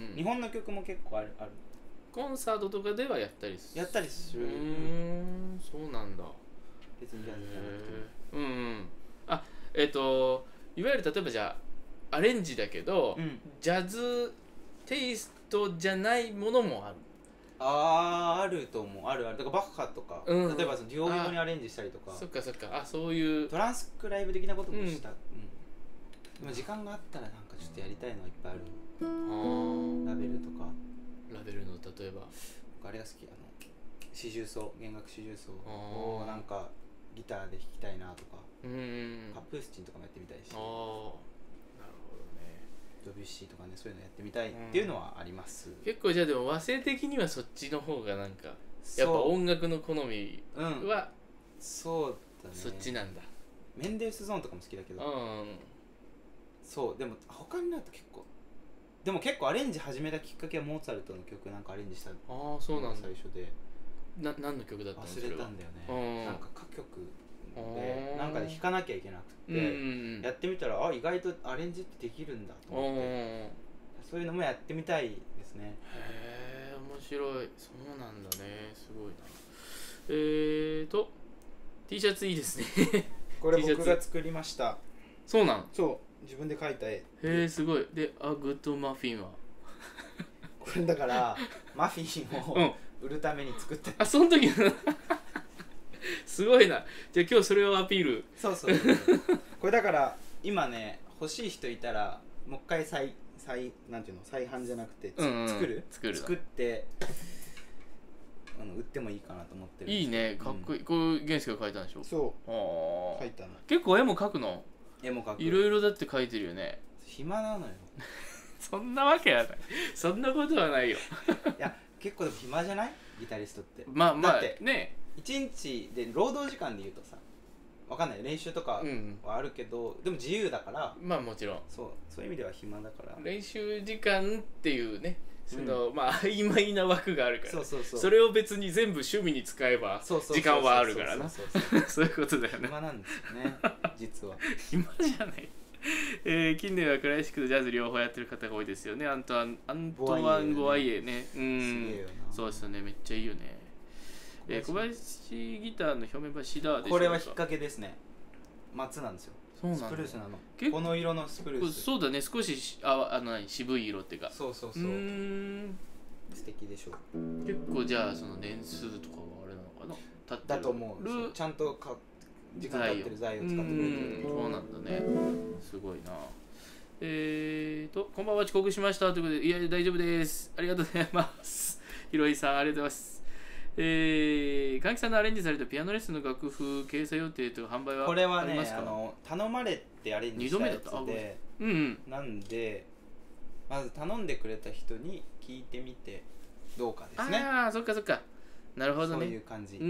日本の曲も結構あるある。 コンサートとかではやったりする。 やったりする。 うーん、そうなんだ。 別にジャズじゃなくて。 うんうん。あ、えっといわゆる例えばじゃあアレンジだけど、うん、ジャズテイストじゃないものもある。 ああ、あると思う。あるある。だからバッハとか、うん、例えばそのデュオ用にアレンジしたりとか。 そっかそっか。あ、そういうトランスクライブ的なこともした。うんうん、でも時間があったらなんかちょっとやりたいのはいっぱいある。あ、ラベルとか。 ラベルの例えば。 僕あれが好き、あの四重奏、弦楽四重奏をなんかギターで弾きたいなとか。うん、カプースチンとかもやってみたいし。あ、ドビュッシーとかね、そういうのやってみたいっていうのはあります、うん、結構じゃあでも和声的にはそっちの方がなんかやっぱ音楽の好みは、うん、 そうだね、 そっちなんだ。 メンデルスゾーンとかも好きだけど、うん、そうでも他になると結構でも結構アレンジ始めたきっかけはモーツァルトの曲なんかアレンジしたのが最初で、 な何の曲だったの？ 忘れたんだよね、なんか歌曲でなんかで弾かなきゃいけなくて、うんうんうん、やってみたらあ意外とアレンジってできるんだと思って、そういうのもやってみたいですね。 へえ、面白い。そうなんだね、すごいな。えーと T シャツいいですねこれ僕が作りました。 そうなん？ そう自分で描いた絵。へえ、すごい。で、あ、グッドマフィンはこれだからマフィンを売るために作って、うん、 あ、その時すごいな。じゃあ今日それをアピール。 そうそうそうこれだから今ね、欲しい人いたらもう一回再再なんていうの、再販じゃなくて、うんうん、作る作る作ってあの売ってもいいかなと思ってる。 いいね、かっこいい、うん、これ源介が描いたんでしょ。 そう描いたの。 結構絵も描くの？ 絵も描く。 いろいろだって描いてるよね。 暇なのよそんなわけはないそんなことはないよいや結構でも暇じゃない？ギタリストってまあまあだってね、 いちにちで労働時間で言うとさ、わかんない、練習とかはあるけど、うん、でも自由だから、 まあもちろんそう、そういう意味では暇だから、 練習時間っていうね、その、うん、まあ曖昧な枠があるから、 そうそうそう、 それを別に全部趣味に使えば時間はあるからな、そういうことだよね。 暇なんですよね実は暇じゃない、えー、近年はクラシックとジャズ両方やってる方が多いですよね。アントワン・アントワン・ボワイエね、うん、そうですよね、めっちゃいいよね。えー、小林ギターの表面はシダーでしょうか。 これは引っ掛けですね。 松なんですよ。 そうなんだ。 スプルースなの。 結構この色のスプルース。 そうだね、少ししああの何渋い色っていうか。 そうそうそう。 うーん素敵でしょ。 結構じゃあその年数とかはあれなのかな、経ってるだと思う。そうちゃんとか時間経ってる材を使ってくれてる。 そうなんだね。すごいな。えーと、こんばんは、遅刻しましたということで、いや、大丈夫です。ありがとうございます。ひろいさん、ありがとうございます。えー、かんきさんのアレンジされたピアノレッスンの楽譜、掲載予定という販売はこれはね、 ありますか？ あの頼まれてアレンジしたやつで、 うんうん、 なんで、まず頼んでくれた人に聞いてみてどうかですね。 ああ、そっかそっか。なるほどね。 そういう感じ。 うんうん、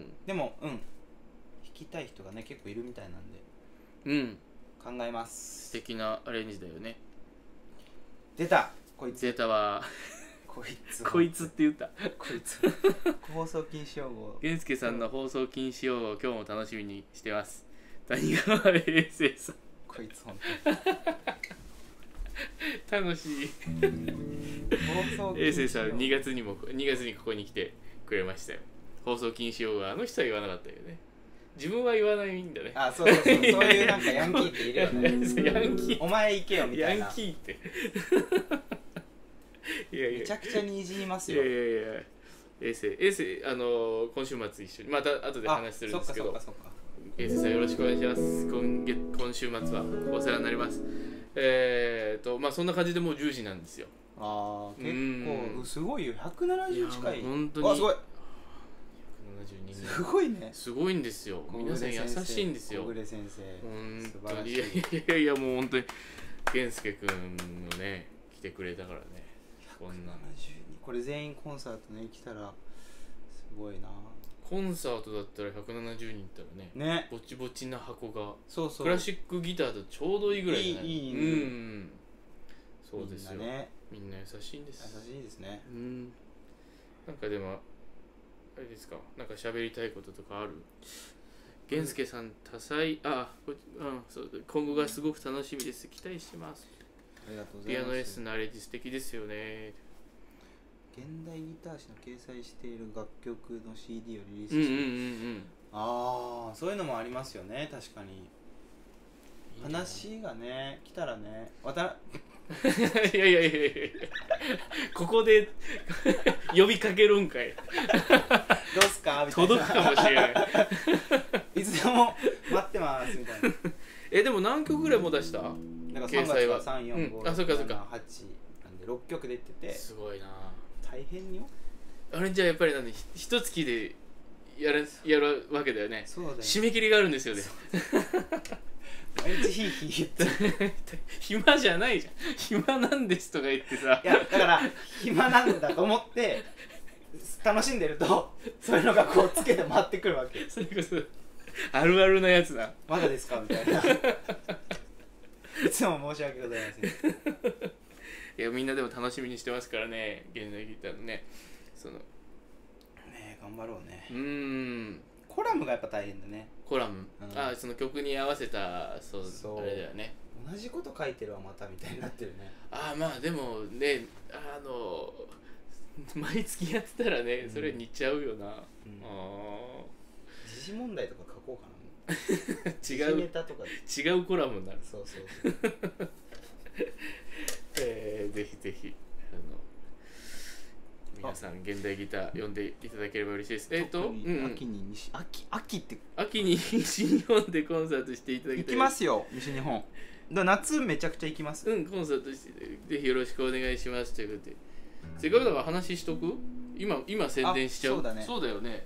でも、うん。弾きたい人がね、結構いるみたいなんで。 うん。 考えます。 素敵なアレンジだよね。 出たこいつ。 出たわ。 こいつ。 こいつって言った。 こいつ。放送禁止用語。 源介さんの放送禁止用語を今日も楽しみにしてます。谷川衛生さん。 こいつ本当に。楽しい。衛生さんにがつにもにがつにここに来てくれましたよ。放送禁止用語はあの人は言わなかったよね。自分は言わないんだね。 あ、そうそうそう。そういうなんかヤンキーっているよね。 ヤンキー。 お前行けよみたいな。 ヤンキーって。いやいや。 めちゃくちゃにいじりますよ。 いやいやいや。衛生、衛生、あの今週末一緒にまた後で話するんですけど。衛生さんよろしくお願いします。今月今週末はお世話になります。えーとまあそんな感じでもうじゅうじなんですよ。 ああ、結構すごいよ。ひゃくななじゅう近い。 本当に。 あ、すごい。 すごいね。 すごいんですよ。皆さん優しいんですよ。 小暮先生。 本当にいやいやいやもう本当に源介くんのね来てくれたからね。こんな。 これ全員コンサートね来たらすごいな。 コンサートだったらひゃくななじゅうにんいったらね。 ね。 ぼちぼちな箱が。 そうそう。 クラシックギターとちょうどいいぐらいじゃない。 いいいい。 うん。そうですよ。みんな優しいんです。 優しいですね。 うん。なんかでも。あれですか、なんか喋りたいこととかある？源介さん多彩、あ、うん、そう今後がすごく楽しみです。期待してます。 ありがとうございます。 ピアノレッスンのアレンジ素敵ですよね。 現代ギター誌の掲載している楽曲の シーディー をリリースして、うんうんうんうん、ああ、そういうのもありますよね。確かに。話がね来たらね、わたいやいやいやいやここで呼びかけるんかいどうすかみたいな届くかもしれないいつでも待ってますみたいなえでも何曲ぐらいも出した？ なんかさんがつはさん、よん、ご、ろく、なな、はちなんでろっきょく出ててすごいな。 大変よ。 あれじゃあやっぱりなんで一月でやるやるわけだよね。 そうだよ。 締め切りがあるんですよね。 毎日ヒーヒー言って暇じゃないじゃん。暇なんですとか言ってさ。 いやだから暇なんだと思って楽しんでるとそういうのがこうつけて回ってくるわけ。 それこそあるあるなやつだ。 まだですかみたいな。いつも申し訳ございません。 いやみんなでも楽しみにしてますからね。現代ギターのねそのねえ頑張ろうね。 うーんコラムがやっぱ大変だね。 コラム、うん、あその曲に合わせたそうそうあれだよね。 同じこと書いてるわまたみたいになってるね。 あまあでもねあの毎月やってたらね、うん、それ似ちゃうよな、うん、あ時事問題とか書こうかな。 違うネタとか違うコラムになる。 そうそうそうえー、ぜひぜひあの皆さん現代ギター読んでいただければ嬉しいです。えっ、ー、と、 うん、秋に西秋秋って秋に西日本でコンサートしていただきたい。 行きますよ西日本。だ夏めちゃくちゃ行きます。 うんコンサートしてぜひよろしくお願いしますということで。せっかくだから話しとく？今今宣伝しちゃう。 そうだね。 そうだよね。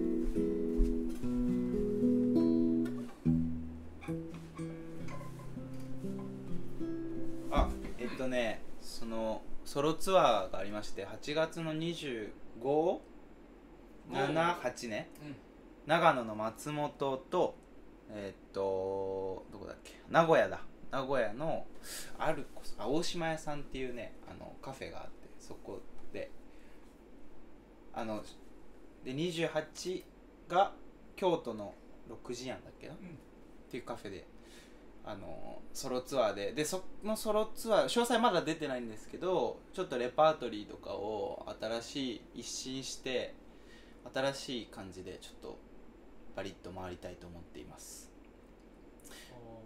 あえっとねそのソロツアーがありましてはちがつのにじゅうご、なな、はちね、うん、長野の松本とえー、っとどこだっけ名古屋だ名古屋のある青島屋さんっていうねあのカフェがあってそこであのでにじゅうはちが京都のろくじやんだっけな、うん、っていうカフェであのソロツアーででそのソロツアー詳細まだ出てないんですけどちょっとレパートリーとかを新しい一新して新しい感じでちょっとバリッと回りたいと思っています。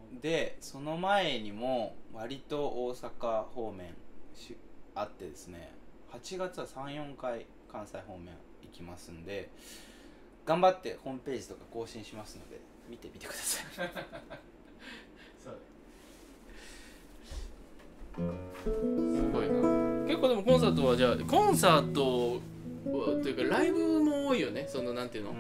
でその前にも割と大阪方面しあってですね、はちがつは さん,よん 回関西方面行きますんで、頑張ってホームページとか更新しますので見てみてくださいそうすごいな。結構でもコンサートはじゃあコンサートというかライブも多いよね。そのなんていうの、うん、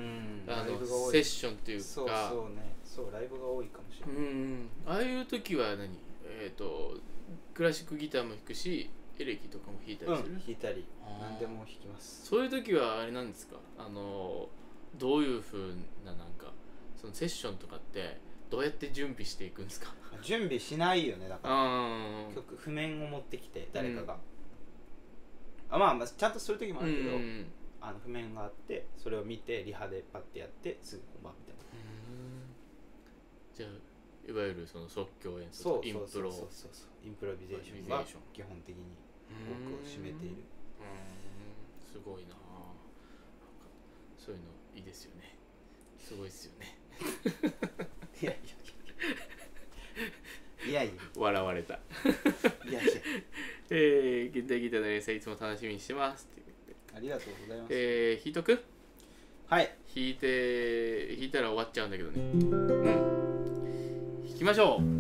あのセッションっていうか、 そうそうね、そうライブが多いかもしれない。うん、 ああいう時は何、えっ、ー、とクラシックギターも弾くしエレキとかも弾いたりする、 うん、弾いたり何でも弾きます。 そういう時はあれなんですか、あのどういう風な、なんかそのセッションとかってどうやって準備していくんですか？ 準備しないよね。だから曲譜面を持ってきて誰かが、うん、あ、まあ、まあちゃんとする時もあるけど、うん、あの譜面があってそれを見てリハでパッてやってすぐ本番みたいな。 じゃあいわゆるその即興演奏とインプロ、 そうそうそうそう、インプロビゼーションが基本的に多くを占めている。 うん、すごいな。そういうのいいですよね。すごいですよね。 いやいやいやいや笑われた。いやいやえー、現代ギターの連載いつも楽しみにしてますって言って、 ありがとうございます。 えー、弾いとく？ はい、 弾いて弾いたら終わっちゃうんだけどね。うん、弾きましょう。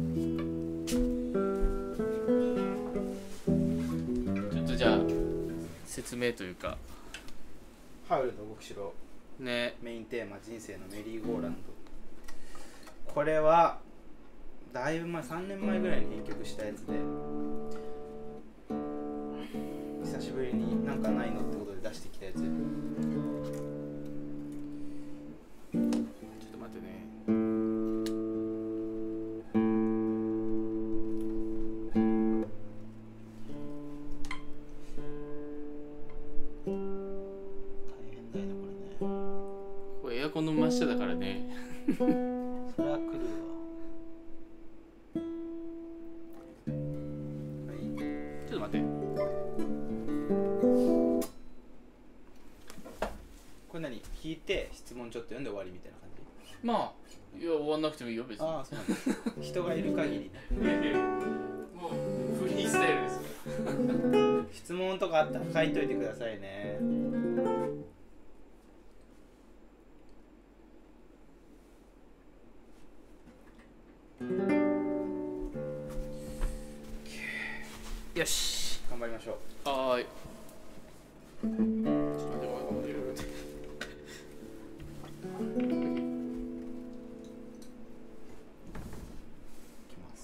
ちょっとじゃあ説明というか、 ハウルの動く城ね、 メインテーマ人生のメリーゴーランド、これはだいぶ前、さんねんまえぐらいに編曲したやつで、久しぶりになんかないのってことで出してきたやつ。ちょっと待ってね。 エアコンの真下だからね。 それは来るわ。はい、 ちょっと待って。 これ何？弾いて質問ちょっと読んで終わりみたいな感じ？ まあ、いや終わんなくてもいいよ別に。 ああ、そうなんだ。人がいる限りね。 いやいや、もうフリースタイルですよ。 質問とかあったら書いといてくださいね。よし、頑張りましょう。 はーい。ちょっと待って、 いきます。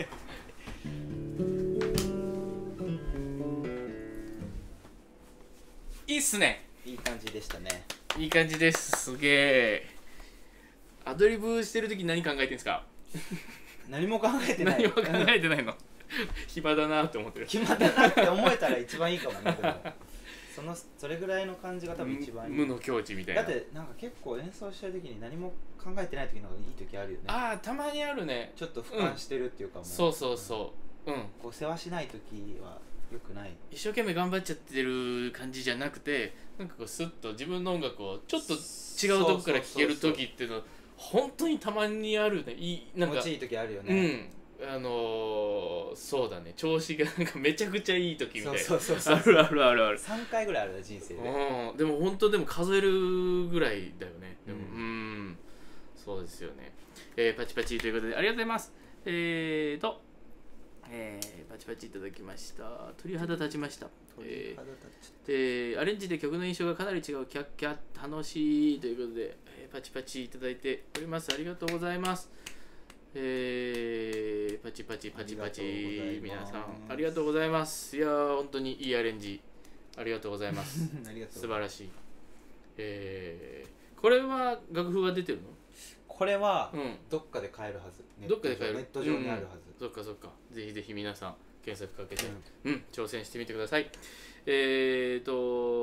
いいっすね。 いい感じでしたね。 いい感じです。すげえ。アドリブしてる時何考えてんですか？ 何も考えてない。 何も考えてないの。暇だなって思ってる。 暇だなって思えたら一番いいかもね。でもそのそれぐらいの感じが多分一番いい。 無の境地みたいな。 だってなんか結構演奏してる時に何も考えてない時の方がいい時あるよね。 ああ、たまにあるね。 ちょっと俯瞰してるっていうかもう、 うん、そうそうそう。うん。 こう世話しない時は良くない。 一生懸命頑張っちゃってる感じじゃなくて、なんかこうスッと自分の音楽をちょっと違うとこから聴ける時っていうのは本当にたまにあるね。いいなんか気持ちいい時あるよね。 うん。あのー、そうだね。調子がなんかめちゃくちゃいい時みたいな。 そうそうそうあるあるあるある。 さんかいぐらいあるね人生で。 うん。でも本当でも数えるぐらいだよね。でも、 うん、 うんそうですよね。えー、パチパチということでありがとうございます。えーと、えー、パチパチいただきました。鳥肌立ちました。えー、でアレンジで曲の印象がかなり違う。キャッキャッ楽しいということで、えー、パチパチいただいております。ありがとうございます。えー、パチパチパチパチ皆さんありがとうございます。いやー本当にいいアレンジありがとうございます。素晴らしい。えー、これは楽譜が出てるの？ これは、 うん、 どっかで買えるはず。 どっかで買える。 ネット上にあるはず。 うんうん、そっかそっか。ぜひぜひ皆さん検索かけて、 うん、 うん、挑戦してみてください。えーと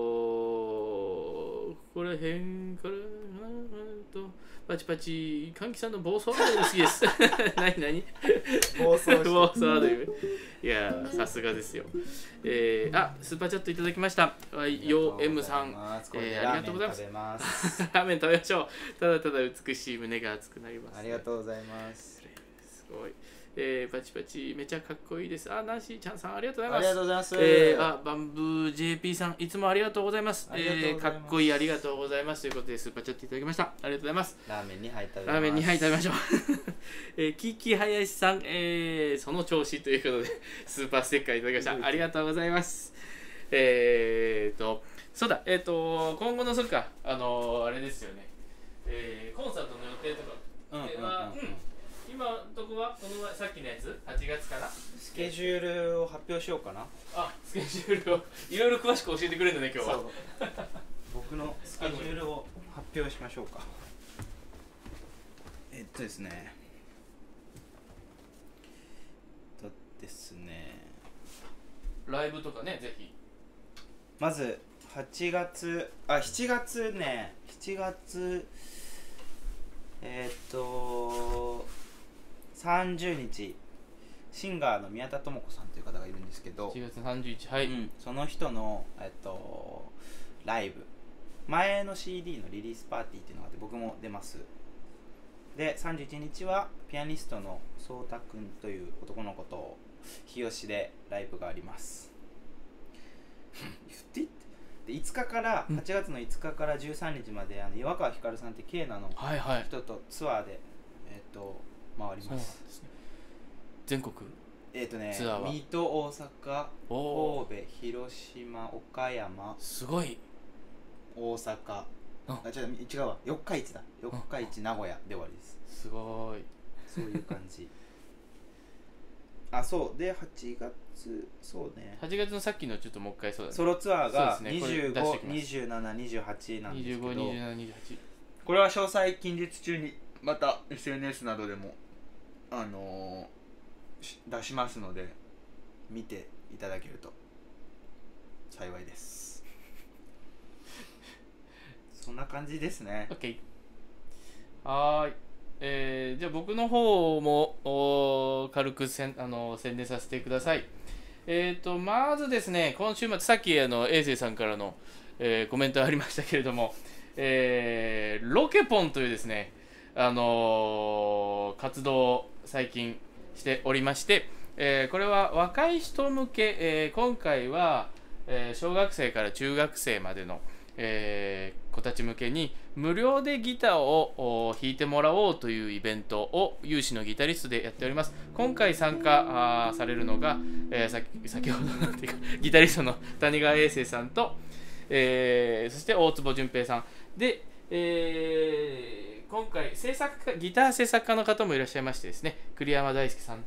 これ辺からとパチパチ歓喜さんの暴走ワードが好きです。何何？ 暴走して暴走ワードいう。いやーさすがですよ。えー、あスーパーチャットいただきました。よ M さん、えー、ありがとうございます。ラーメン食べましょう。ただただ美しい胸が熱くなります、ね。 ありがとうございます。 すごい。えー、パチパチめちゃかっこいいです。あ、ナンシーちゃんさんありがとうございます。 ありがとうございます。 えー、あ、バンブー ジェーピー さんいつもありがとうございます。えー、かっこいいありがとうございますということでスーパーチャットいただきました。ありがとうございます。 ラーメンにはい食べます。 ラーメンにはい食べましょう。えー、キキ林さん、えー、その調子ということでスーパーステッカーいただきました。ありがとうございます。えーと、そうだ、えーと、今後のそっか、あのー、あれですよね。えー、コンサートの予定とかは、今のとこはこの前さっきのやつはちがつかなスケジュールを発表しようかな。 あ、スケジュールをいろいろ詳しく教えてくれるんだね今日は。 僕のスケジュールを発表しましょうか。えっとですねとですねライブとかねぜひ。 まずはちがつあしちがつねしちがつえー、っとさんじゅうにちシンガーの宮田智子さんという方がいるんですけど、 しちがつさんじゅういちはい、うん、 その人の、えっと、ライブ前の シーディー のリリースパーティーっていうのがあって僕も出ます。でさんじゅういちにちはピアニストの颯太くんという男の子と日吉でライブがあります。言っていってでいつかからはちがつのいつかからじゅうさんにちまであの岩川ひかるさんってケーナの人とツアーで、えー、と回ります。 そうですね、全国えっ、ー、とねツアーは水戸、大阪、神戸、広島、岡山、 すごい大阪、あ違う違うわ四日市だ四日市名古屋で終わりです。 すごいそういう感じ。あそうではちがつそうねはちがつのさっきのちょっともう一回そうだねソロツアーがね、 にじゅうご、にじゅうなな、にじゅうはちなんですけどにじゅうご、にじゅうなな、にじゅうはちこれは詳細近日中にまた エスエヌエス などでもあのー、出しますので見ていただけると幸いです。そんな感じですね。 OK はーい、えー、じゃあ僕の方も軽くせんあの宣伝させてください。えーとまずですね今週末さっきあの衛星さんからの、えー、コメントありましたけれども、えー、ロケポンというですねあのー、活動を最近しておりまして、えー、これは若い人向け、えー、今回は、えー、小学生から中学生までの、えー、子たち向けに無料でギターを弾いてもらおうというイベントを有志のギタリストでやっております。今回参加されるのが、えー、さ先ほどなんていうかギタリストの谷川英生さんと、えー、そして大坪淳平さんで、えー、今回制作家ギター制作家の方もいらっしゃいましてですね栗山大輔さんと、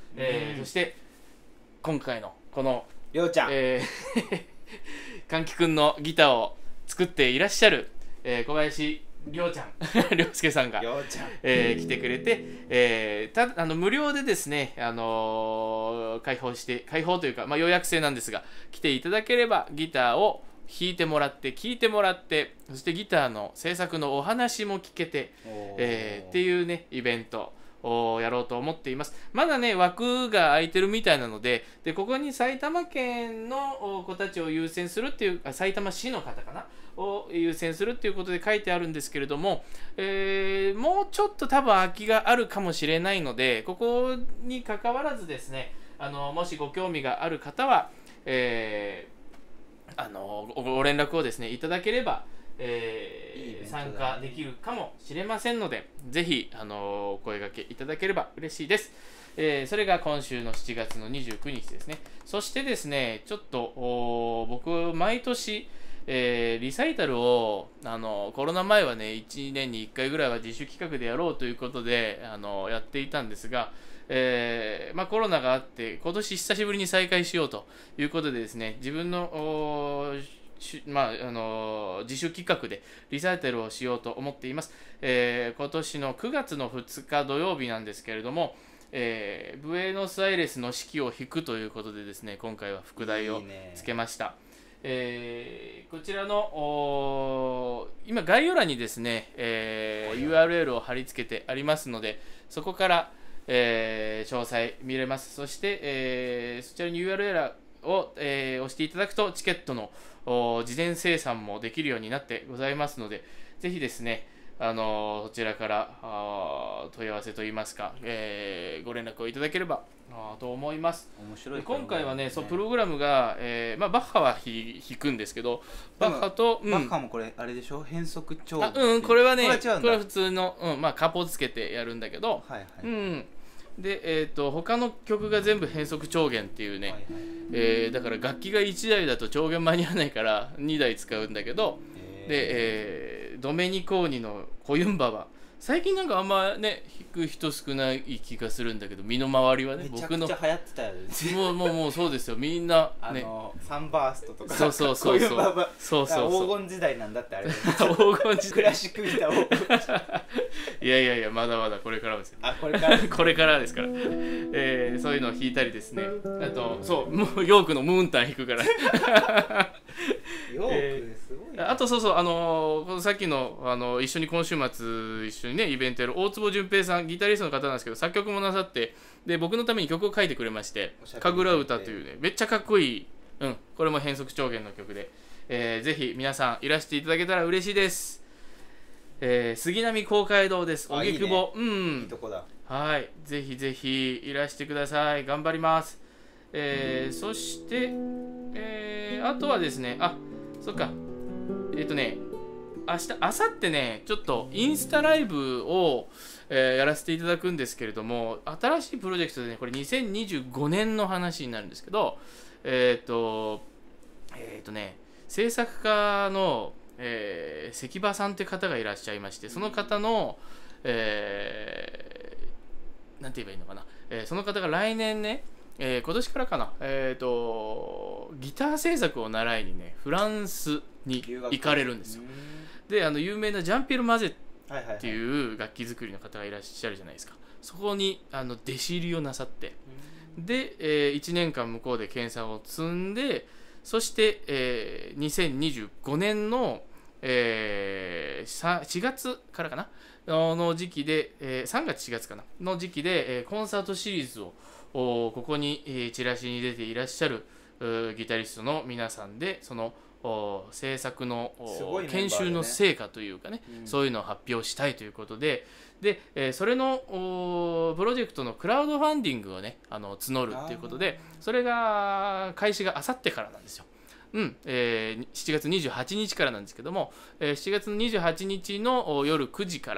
えー、そして今回のこのりょうちゃん、 えー、かんきくんのギターを作っていらっしゃる、えー、小林りょうちゃんりょうすけさんが、 りょうちゃん、 えー、来てくれて、えー、たあの無料でですね、あのー、開放して開放というか、まあ、予約制なんですが来ていただければギターを弾いてもらって聴いてもらって、そしてギターの制作のお話も聞けて、えー、っていうねイベントをやろうと思っています。まだね枠が空いてるみたいなので、でここに埼玉県の子たちを優先するっていう、あ、埼玉市の方かなを優先するっていうことで書いてあるんですけれども、えー、もうちょっと多分空きがあるかもしれないので、ここに関わらずですね、あのもしご興味がある方は、えー、あの ご, ご連絡をですねいただければ、えーいいね、参加できるかもしれませんので、ぜひあのお声掛けいただければ嬉しいです。えー、それが今週のしちがつのにじゅうくにちですね。そしてですね、ちょっと僕毎年えー、リサイタルをあのコロナ前はねいちねんにいっかいぐらいは自主企画でやろうということであのやっていたんですが、えーまあ、コロナがあって今年久しぶりに再開しようということでですね、自分のまあ、あの自主企画でリサイタルをしようと思っています。えー、今年のくがつのふつか土曜日なんですけれども、えー、ブエノスアイレスの指揮を弾くということでですね、今回は副題をつけました。いいね。えー、こちらの今概要欄にですね、えー、ユーアールエル を貼り付けてありますので、そこから、えー、詳細見れます。そして、えー、そちらに ユーアールエル を、えー、押していただくとチケットの事前生産もできるようになってございますので、ぜひですね、あのそちらからあ問い合わせといいますか、えー、ご連絡をいただければあと思います。 面白い、ね、 今回はね、そうプログラムが、えーまあ、バッハは弾くんですけど、バッハと、 うん、バッハもこれあれでしょ、変則調あ、うん、これはね、これは, これは普通の、うんまあ、カポつけてやるんだけど、 はいはい、 うん、で、えーと、他の曲が全部変則調弦っていうね、はいはい、えー、だから楽器がいちだいだと調弦間に合わないからにだい使うんだけど、で、えー、ドメニコーニのコユンバは最近なんかあんまね弾く人少ない気がするんだけど、身の回りはね、 僕のめちゃくちゃ流行ってたよね。 もうもうもうそうですよ、みんなね、あのサンバーストとか、 そうそうそうそうそうそうそう、黄金時代なんだってあれ、ね、 黄金時代、 クラシックギター黄金時代いやいやいや、まだまだこれからですよ。 あ、これからこれからですから、えー、そういうのを弾いたりですね、あとそうもうヨークのムーンタン弾くからヨークすごい、ね、 あとそうそう、あのー、さっきの、あのー、一緒に今週末一緒にねイベントやる大坪淳平さん、ギタリストの方なんですけど、作曲もなさって、で僕のために曲を書いてくれまして、神楽歌というねめっちゃかっこいい、うん、これも変則調弦の曲で、えー、ぜひ皆さんいらしていただけたら嬉しいです。えー、杉並公会堂です、荻窪、うん、 いいとこだ。 はい、ぜひぜひいらしてください、頑張ります。えー、そして、えー、あとはですね、あ、そっか、えっ、ー、とね、明日、明後日ね、ちょっとインスタライブを、えー、やらせていただくんですけれども、新しいプロジェクトでね、これにせんにじゅうごねんの話になるんですけど、えっ、ー、と、えっ、ー、とね、制作家の、えー、関場さんって方がいらっしゃいまして、その方の、えー、なんて言えばいいのかな、えー、その方が来年ね、えー、今年からかな、えーと、ギター制作を習いにね、フランスに行かれるんですよ。で、あの有名なジャンピエール・マゼっていう楽器作りの方がいらっしゃるじゃないですか。そこにあの弟子入りをなさって、で、えー、いちねんかん向こうで研鑽を積んで、そして、えー、にせんにじゅうごねんの、えー、しがつからかなの時期で、えー、さんがつしがつかなの時期で、えー、コンサートシリーズをここに、えー、チラシに出ていらっしゃるギタリストの皆さんで、その制作の、ね、研修の成果というかね、うん、そういうのを発表したいということで、で、えー、それのプロジェクトのクラウドファンディングをね、あの募るということで、それが開始があさってからなんですよ。うんえー、しちがつにじゅうはちにちからなんですけども、えー、しちがつのにじゅうはちにちの夜くじから、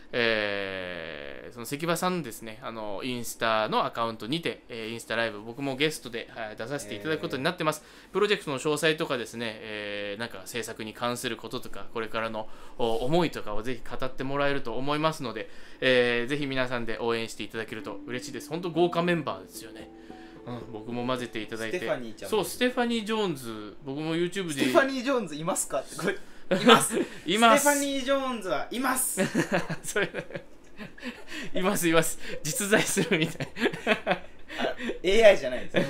えーその関場さんのですね、あのインスタのアカウントにて、えーインスタライブ僕もゲストで、はい、出させていただくことになってます。プロジェクトの詳細とかですね、えーなんか制作に関することとかこれからのお思いとかをぜひ語ってもらえると思いますので、えーぜひ皆さんで応援していただけると嬉しいです。本当豪華メンバーですよね。うん、僕も混ぜていただいて、 ステファニーちゃんそう、ステファニー・ジョーンズ、僕も YouTube でステファニー・ジョーンズいますかってこれいますいますステファニー・ジョーンズはいますそれいますいます、実在するみたいエーアイ じゃないです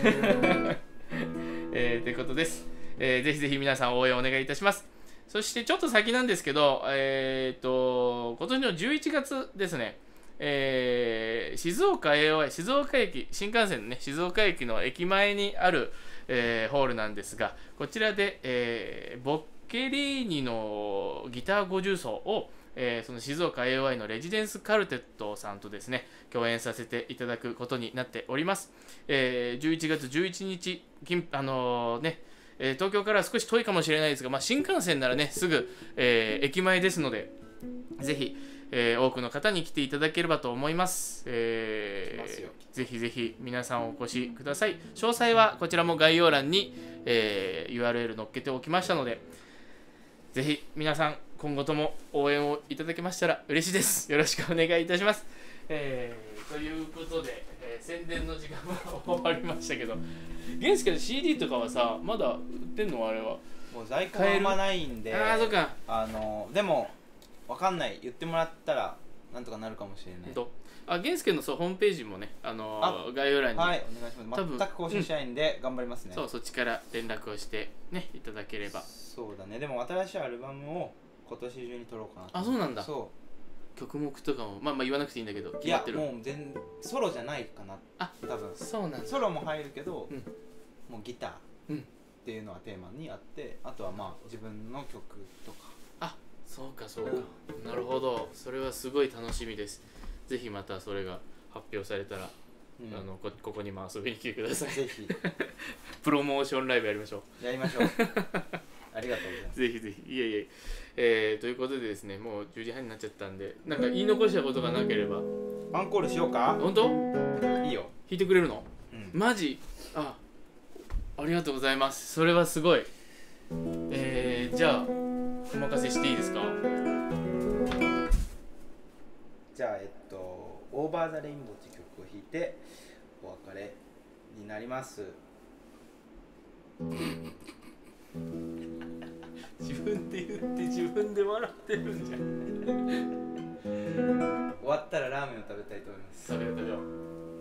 えー、ということです、えー、ぜひぜひ皆さん応援お願いいたします。そしてちょっと先なんですけど、えー、と今年のじゅういちがつですね、えー、静岡 エーオーアイ 静岡駅、新幹線のね静岡駅の駅前にある、えーホールなんですが、こちらで、えーボッケリーニのギターご重奏を、えーその静岡 エーオーアイ のレジデンスカルテットさんとですね共演させていただくことになっております。えーじゅういちがつじゅういちにち、あのーねえー東京からは少し遠いかもしれないですが、まあ、新幹線ならねすぐ、えー駅前ですので、ぜひえー多くの方に来ていただければと思います。えー来ますよぜひぜひ皆さんお越しください。詳細はこちらも概要欄に、えーユーアールエル 載っけておきましたので、ぜひ皆さん今後とも応援をいただけましたら嬉しいです。よろしくお願いいたします。えーということで、えー宣伝の時間は終わりましたけど、ゲンスケの シーディー とかはさ、まだ売ってんのあれは。 もう在庫があんまないんで、 ああ、そっか。 あのでもわかんない、言ってもらったらなんとかなるかもしれない。 とあ、ゲンスケのそうホームページもね、あのーあ概要欄に、 はいお願いします。 多分全く更新しないんで頑張りますね。 そうそっちから連絡をしてねいただければ。 そうだね。でも新しいアルバムを今年中に撮ろうかなと。 あ、そうなんだ。 そ曲目とかもまあまあ言わなくていいんだけどう。いや決まってる。 もう全ソロじゃないかな。 あ、 多分そうなんだ。 ソロも入るけど、 うんもうギターうんっていうのはテーマにあって、あとはまあ自分の曲とか。 あ、そうかそうか、なるほど。それはすごい楽しみです。ぜひまたそれが発表されたら、 うんあの こ, ここにも遊びに来てください。 ぜひプロモーションライブやりましょやりましょう。ありがとうございまう。 す。 ぜひぜひ。いえいえ。えー、ということでですね、もうじゅうじはんになっちゃったんで、なんか言い残したことがなければ。 アンコールしようか。 本当？ いいよ。 弾いてくれるの？ うんマジ？あ、ありがとうございます。それはすごい。えー、じゃあお任せしていいですか？ じゃあえっと「オーバー・ザ・レインボー」っていう曲を弾いてお別れになります。 自分で言って自分で笑ってるんじゃん。 終わったらラーメンを食べたいと思います。 食べよう食べよう。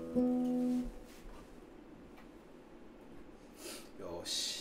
よーし。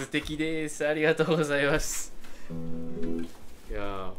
敵です。ありがとうございます。いやー、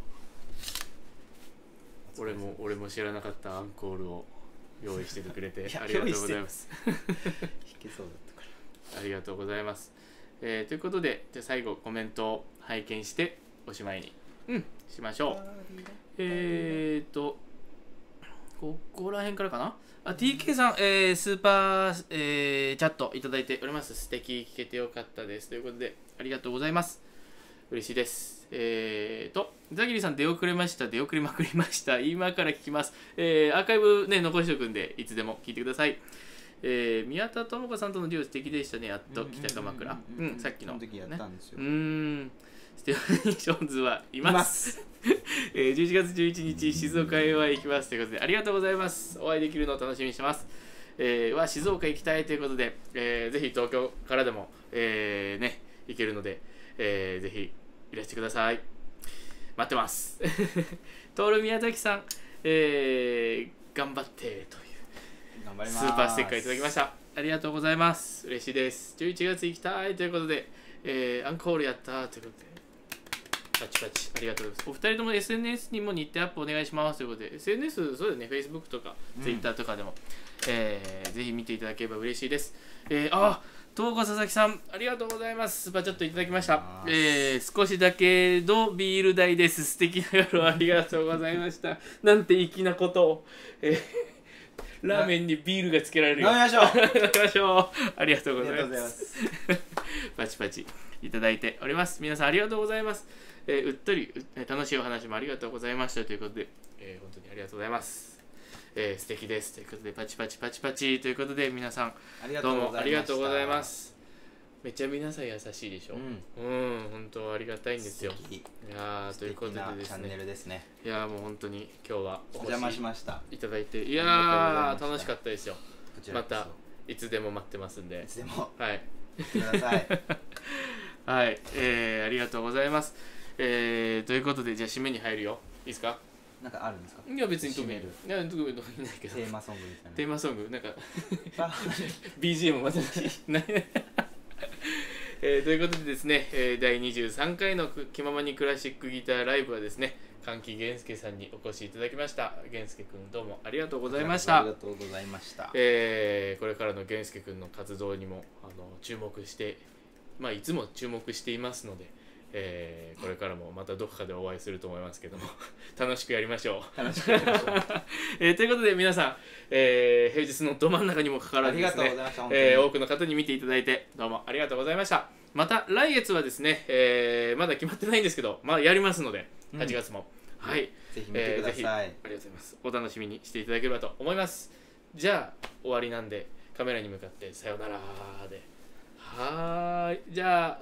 俺も俺も知らなかったアンコールを用意しててくれてありがとうございます。 弾けそうだったから。ありがとうございます。えー、ということで、じゃあ最後コメントを拝見しておしまいに、うん、しましょう。えーと、ここら辺からかな。あ、ティーケー さん、えー、スーパー、えー、チャットいただいております。素敵、聞けてよかったです。ということで、ありがとうございます。嬉しいです。えーと、ザギリさん、出遅れました。出遅れまくりました。今から聞きます。えー、アーカイブね、残しておくんで、いつでも聞いてください。えー、宮田智子さんとのデュオ素敵でしたね。やっと北鎌倉。うん、さっきの。 その時やったんですよ。 うーん。ステファニー・ショーンズはいます。えー、じゅういちがつじゅういちにち、静岡へは行きます。ということで、ありがとうございます。お会いできるのを楽しみにしてます。えー、は静岡行きたいということで、えー、ぜひ東京からでも、えー、ね、行けるので、えー、ぜひいらしてください。待ってます。トール宮崎さん、えー、頑張ってという頑張りますスーパーステッカーいただきました。ありがとうございます。嬉しいです。じゅういちがつ行きたいということで、えー、アンコールやったということで、パチパチありがとうございます。お二人とも エスエヌエス にも日程アップお願いしますということで、エスエヌエス、そうだよね、Facebook とか Twitter とかでも、うん、えー、ぜひ見ていただければ嬉しいです。えー、あ東子佐々木さん、ありがとうございます。スーパーチャットいただきました。えー、少しだけどビール代です。素敵な夜をありがとうございました。なんて粋なことを。えー、ラーメンにビールがつけられるよ。 飲みましょう飲みましょう。ありがとうございます。 ますパチパチいただいております。皆さんありがとうございます。えー、うっとり楽しいお話もありがとうございましたということで、えー、本当にありがとうございます。えー、素敵ですということで、パチパチパチパチということで、皆さんどうもありがとうございます。めっちゃ皆さん優しいでしょ。うん、うん、本当ありがたいんですよ。いやー、ということでですね、 チャンネルですね。 いやー、もう本当に今日はお邪魔しました。 いただいて、いやー楽しかったですよ。またいつでも待ってますんで、 いつでもはい来てください。 はい、えー、ありがとうございます。えー、ということで、じゃあ締めに入るよ。いいですか？ なんかあるんですか？ いや別に特にいや特に特にないけど。 テーマソングみたいな。 テーマソングなんかビージーエム またない。えー、ということでですね、えー、だいにじゅうさんかいの気ままにクラシックギターライブはですね、歓喜源介さんにお越しいただきました。源介くんどうもありがとうございました。 ありがとうございました。 えー、これからの源介くんの活動にもあの注目して、まあいつも注目していますので。えー、これからもまたどこかでお会いすると思いますけども楽しくやりましょう。 楽しくやりましょう。 えー、ということで皆さん、えー、平日のど真ん中にもかかわらずですね、えー、多くの方に見ていただいてどうもありがとうございました。また来月はですね、えー、まだ決まってないんですけど、まあ、やりますのではちがつも、うん、はい、 ぜひ見てください、えー、ぜひありがとうございます。お楽しみにしていただければと思います。じゃあ終わりなんでカメラに向かってさよならで、はーい、じゃあ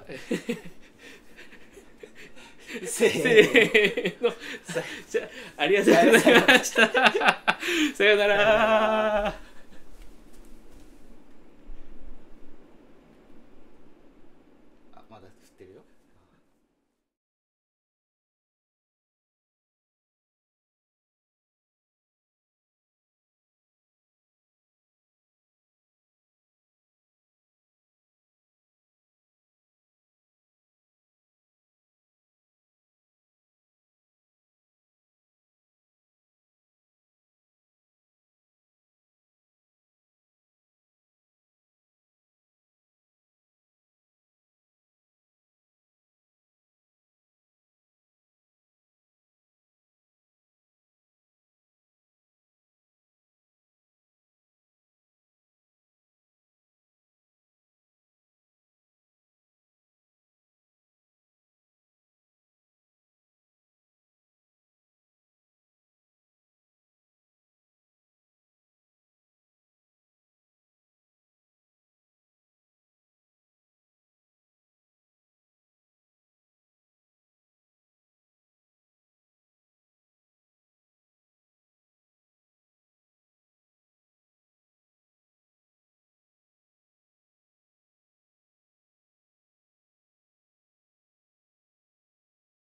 せーの。じゃあ、ありがとうございました。さよなら。